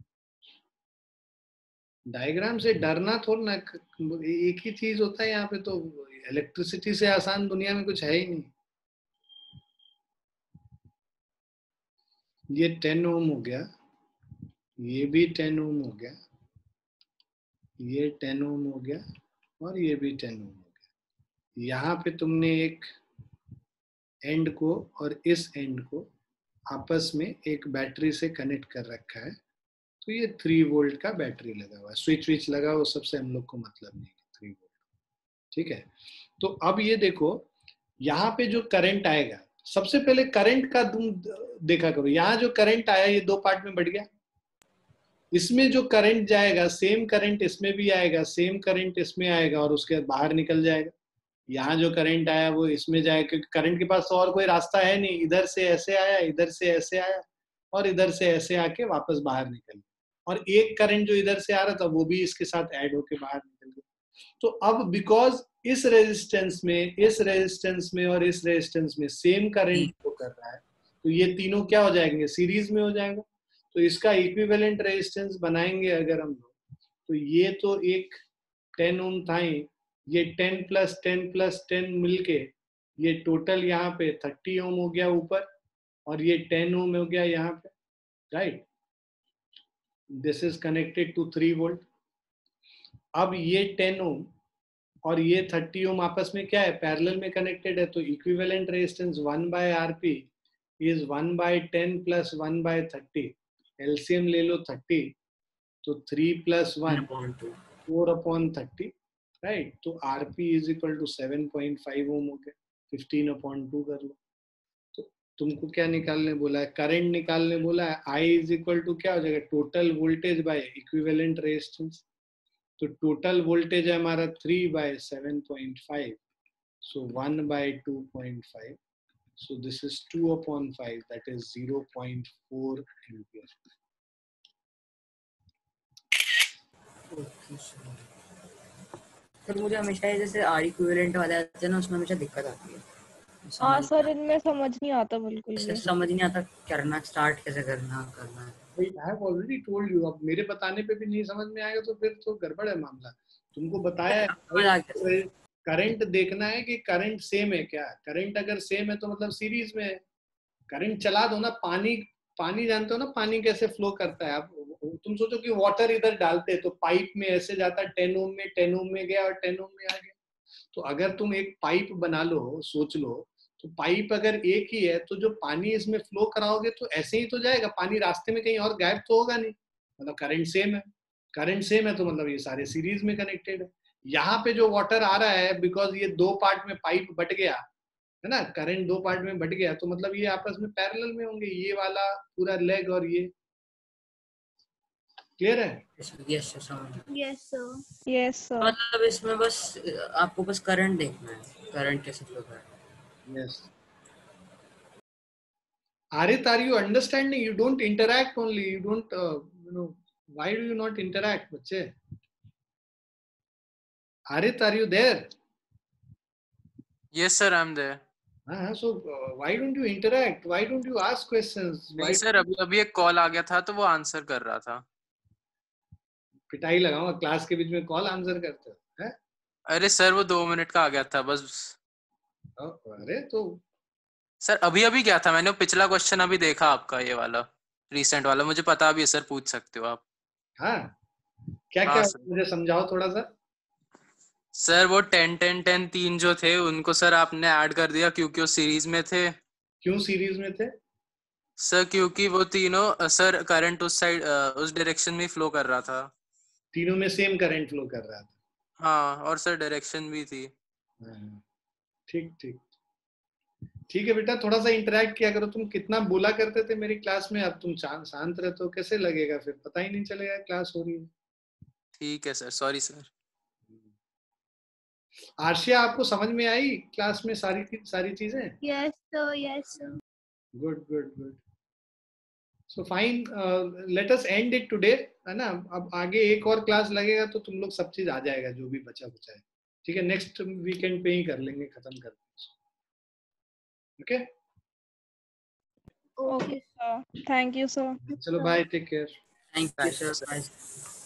[SPEAKER 1] Diagram से डरना थोड़ा ना, एक ही चीज होता है यहाँ पे, तो इलेक्ट्रिसिटी से आसान दुनिया में कुछ है ही नहीं। ये टेन ओम हो गया, ये भी टेन ओम हो गया, ये टेन ओम हो गया, और ये भी टेन ओम हो गया। यहाँ पे तुमने एक एंड को और इस एंड को आपस में एक बैटरी से कनेक्ट कर रखा है, तो ये थ्री वोल्ट का बैटरी लगा हुआ है। स्विच विच लगा वो सबसे हम लोग को मतलब नहीं है, थ्री वोल्ट। ठीक है, तो अब ये देखो यहाँ पे जो करंट आएगा, सबसे पहले करंट का तुम देखा करो। यहाँ जो करंट आया ये दो पार्ट में बढ़ गया, इसमें जो करंट जाएगा सेम करंट इसमें भी आएगा, सेम करंट इसमें आएगा और उसके बाद बाहर निकल जाएगा। यहाँ जो करंट आया वो इसमें जाएगा, क्योंकि करंट के पास तो और कोई रास्ता है नहीं। इधर से ऐसे आया, इधर से ऐसे आया, और इधर से ऐसे आके वापस बाहर निकल गया। और एक करंट जो इधर से आ रहा था वो भी इसके साथ ऐड होके बाहर निकल गया। तो अब बिकॉज इस रेजिस्टेंस में, इस रेजिस्टेंस में और इस रेजिस्टेंस में सेम करंट फ्लो कर रहा है, तो ये तीनों क्या हो जाएंगे, सीरीज में हो जाएगा। तो इसका इक्विवेलेंट रेजिस्टेंस बनाएंगे अगर हम लोग, तो ये तो एक टेन ओम था ही, ये ten plus ten plus ten मिलके ये टोटल यहाँ पे थर्टी ओम हो गया ऊपर, और ये टेन ओम हो गया यहाँ पे, right. This is connected to three volt. अब ये टेन ओम और ये थर्टी ओम आपस में क्या है, पैरेलल में कनेक्टेड है, तो equivalent resistance one by RP is one by ten plus one by thirty. LCM ले लो थर्टी, तो three plus one four upon thirty, right. तो RP is equal to seven point five ohm हो गया, fifteen upon two कर लो। तो तुमको क्या निकालने बोला है, करंट निकालने बोला है। आई इज इक्वल टू क्या हो जाएगा, total voltage by equivalent resistance. तो टोटल वोल्टेज है हमारा three by seven point five, so one by two point five, so this is two upon five, that is zero point four ampere.
[SPEAKER 2] Sir मुझे हमेशा ये जैसे are equivalent वाले आते हैं ना, उसमें हमेशा दिक्कत आती है।
[SPEAKER 3] हाँ सर, इनमें समझ नहीं आता बिल्कुल भी।
[SPEAKER 2] समझ नहीं आता करना, स्टार्ट कैसे करना करना है।
[SPEAKER 1] I have already told you, अब मेरे बताने पे भी नहीं समझ में आएगा तो फिर तो गड़बड़ है मामला। तुमको बताया है करंट देखना है कि करंट सेम है क्या। करंट अगर सेम है तो मतलब सीरीज में है। करंट चला दो ना, पानी पानी जानते हो ना पानी कैसे फ्लो करता है। आप तुम सोचो कि वाटर इधर डालते तो पाइप में ऐसे जाता, टेन ओम में टेन ओम में गया और टेन ओम में आ गया। तो अगर तुम एक पाइप बना लो, सोच लो, तो पाइप अगर एक ही है तो जो पानी इसमें फ्लो कराओगे तो ऐसे ही तो जाएगा, पानी रास्ते में कहीं और गायब तो होगा नहीं। मतलब करंट सेम है, करंट सेम है तो मतलब ये सारे सीरीज में कनेक्टेड है। यहाँ पे जो वाटर आ रहा है, बिकॉज ये दो पार्ट में पाइप बट गया है ना, करंट दो पार्ट में बट गया, तो मतलब ये आपस में पैरेलल में होंगे, ये वाला पूरा लेग और ये। क्लियर है?
[SPEAKER 2] Yes sir,
[SPEAKER 3] yes sir, yes sir.
[SPEAKER 2] मतलब इसमें बस आपको बस करंट देखना है, करंट कैसे फ्लो कर रहा है।
[SPEAKER 1] Yes. Arith, are you understanding? You don't interact only. You don't, uh, you know, why do you not interact, बच्चे? Arith, are you there?
[SPEAKER 4] Yes sir, I'm there.
[SPEAKER 1] हाँ, so uh, why don't you interact? Why don't you ask questions?
[SPEAKER 4] नहीं sir, अभी अभी एक call आ गया था तो वो आंसर कर रहा था।
[SPEAKER 1] पिटाई लगाऊंगा, क्लास के बीच में कॉल आंसर करते हो हैं?
[SPEAKER 4] अरे सर वो दो मिनट का आ गया था बस।
[SPEAKER 1] अरे तो
[SPEAKER 4] सर अभी अभी क्या था, मैंने पिछला क्वेश्चन अभी देखा आपका, ये वाला रिसेंट वाला, मुझे पता भी है सर, पूछ सकते हो आप।
[SPEAKER 1] हाँ, क्या
[SPEAKER 4] हाँ,
[SPEAKER 1] क्या
[SPEAKER 4] सर।
[SPEAKER 1] मुझे समझाओ थोड़ा सा।
[SPEAKER 4] सर वो टेन टेन टेन तीन जो थे उनको सर आपने ऐड कर दिया क्योंकि वो सीरीज में थे।
[SPEAKER 1] क्यों सीरीज में थे?
[SPEAKER 4] सर क्योंकि वो तीनों सर करंट उस साइड उस डायरेक्शन में फ्लो कर रहा था।
[SPEAKER 1] तीनों में सेम करंट फ्लो कर रहा था।
[SPEAKER 4] हाँ, और सर डायरेक्शन भी थी।
[SPEAKER 1] ठीक ठीक ठीक है बेटा, थोड़ा सा इंटरेक्ट किया करो। तुम कितना बोला करते थे मेरी क्लास में, अब तुम शांत रहते हो, कैसे लगेगा फिर, पता ही नहीं चलेगा क्लास हो रही है।
[SPEAKER 4] ठीक है सर, सॉरी सर।
[SPEAKER 1] आर्शिया, आपको समझ में आई क्लास में सारी सारी चीजें?
[SPEAKER 3] Yes sir, yes sir.
[SPEAKER 1] Good good good. So fine, let us end it today, है ना? अब आगे एक और क्लास लगेगा तो तुम लोग सब चीज आ जाएगा जो भी बचा बचा है, ठीक है? नेक्स्ट वीकेंड पे ही कर लेंगे, खत्म कर देंगे। Okay
[SPEAKER 3] okay sir, thank you sir.
[SPEAKER 1] चलो bye, take care.
[SPEAKER 2] Thank you
[SPEAKER 4] Thank you,
[SPEAKER 2] सर,
[SPEAKER 4] sir.
[SPEAKER 2] बाय।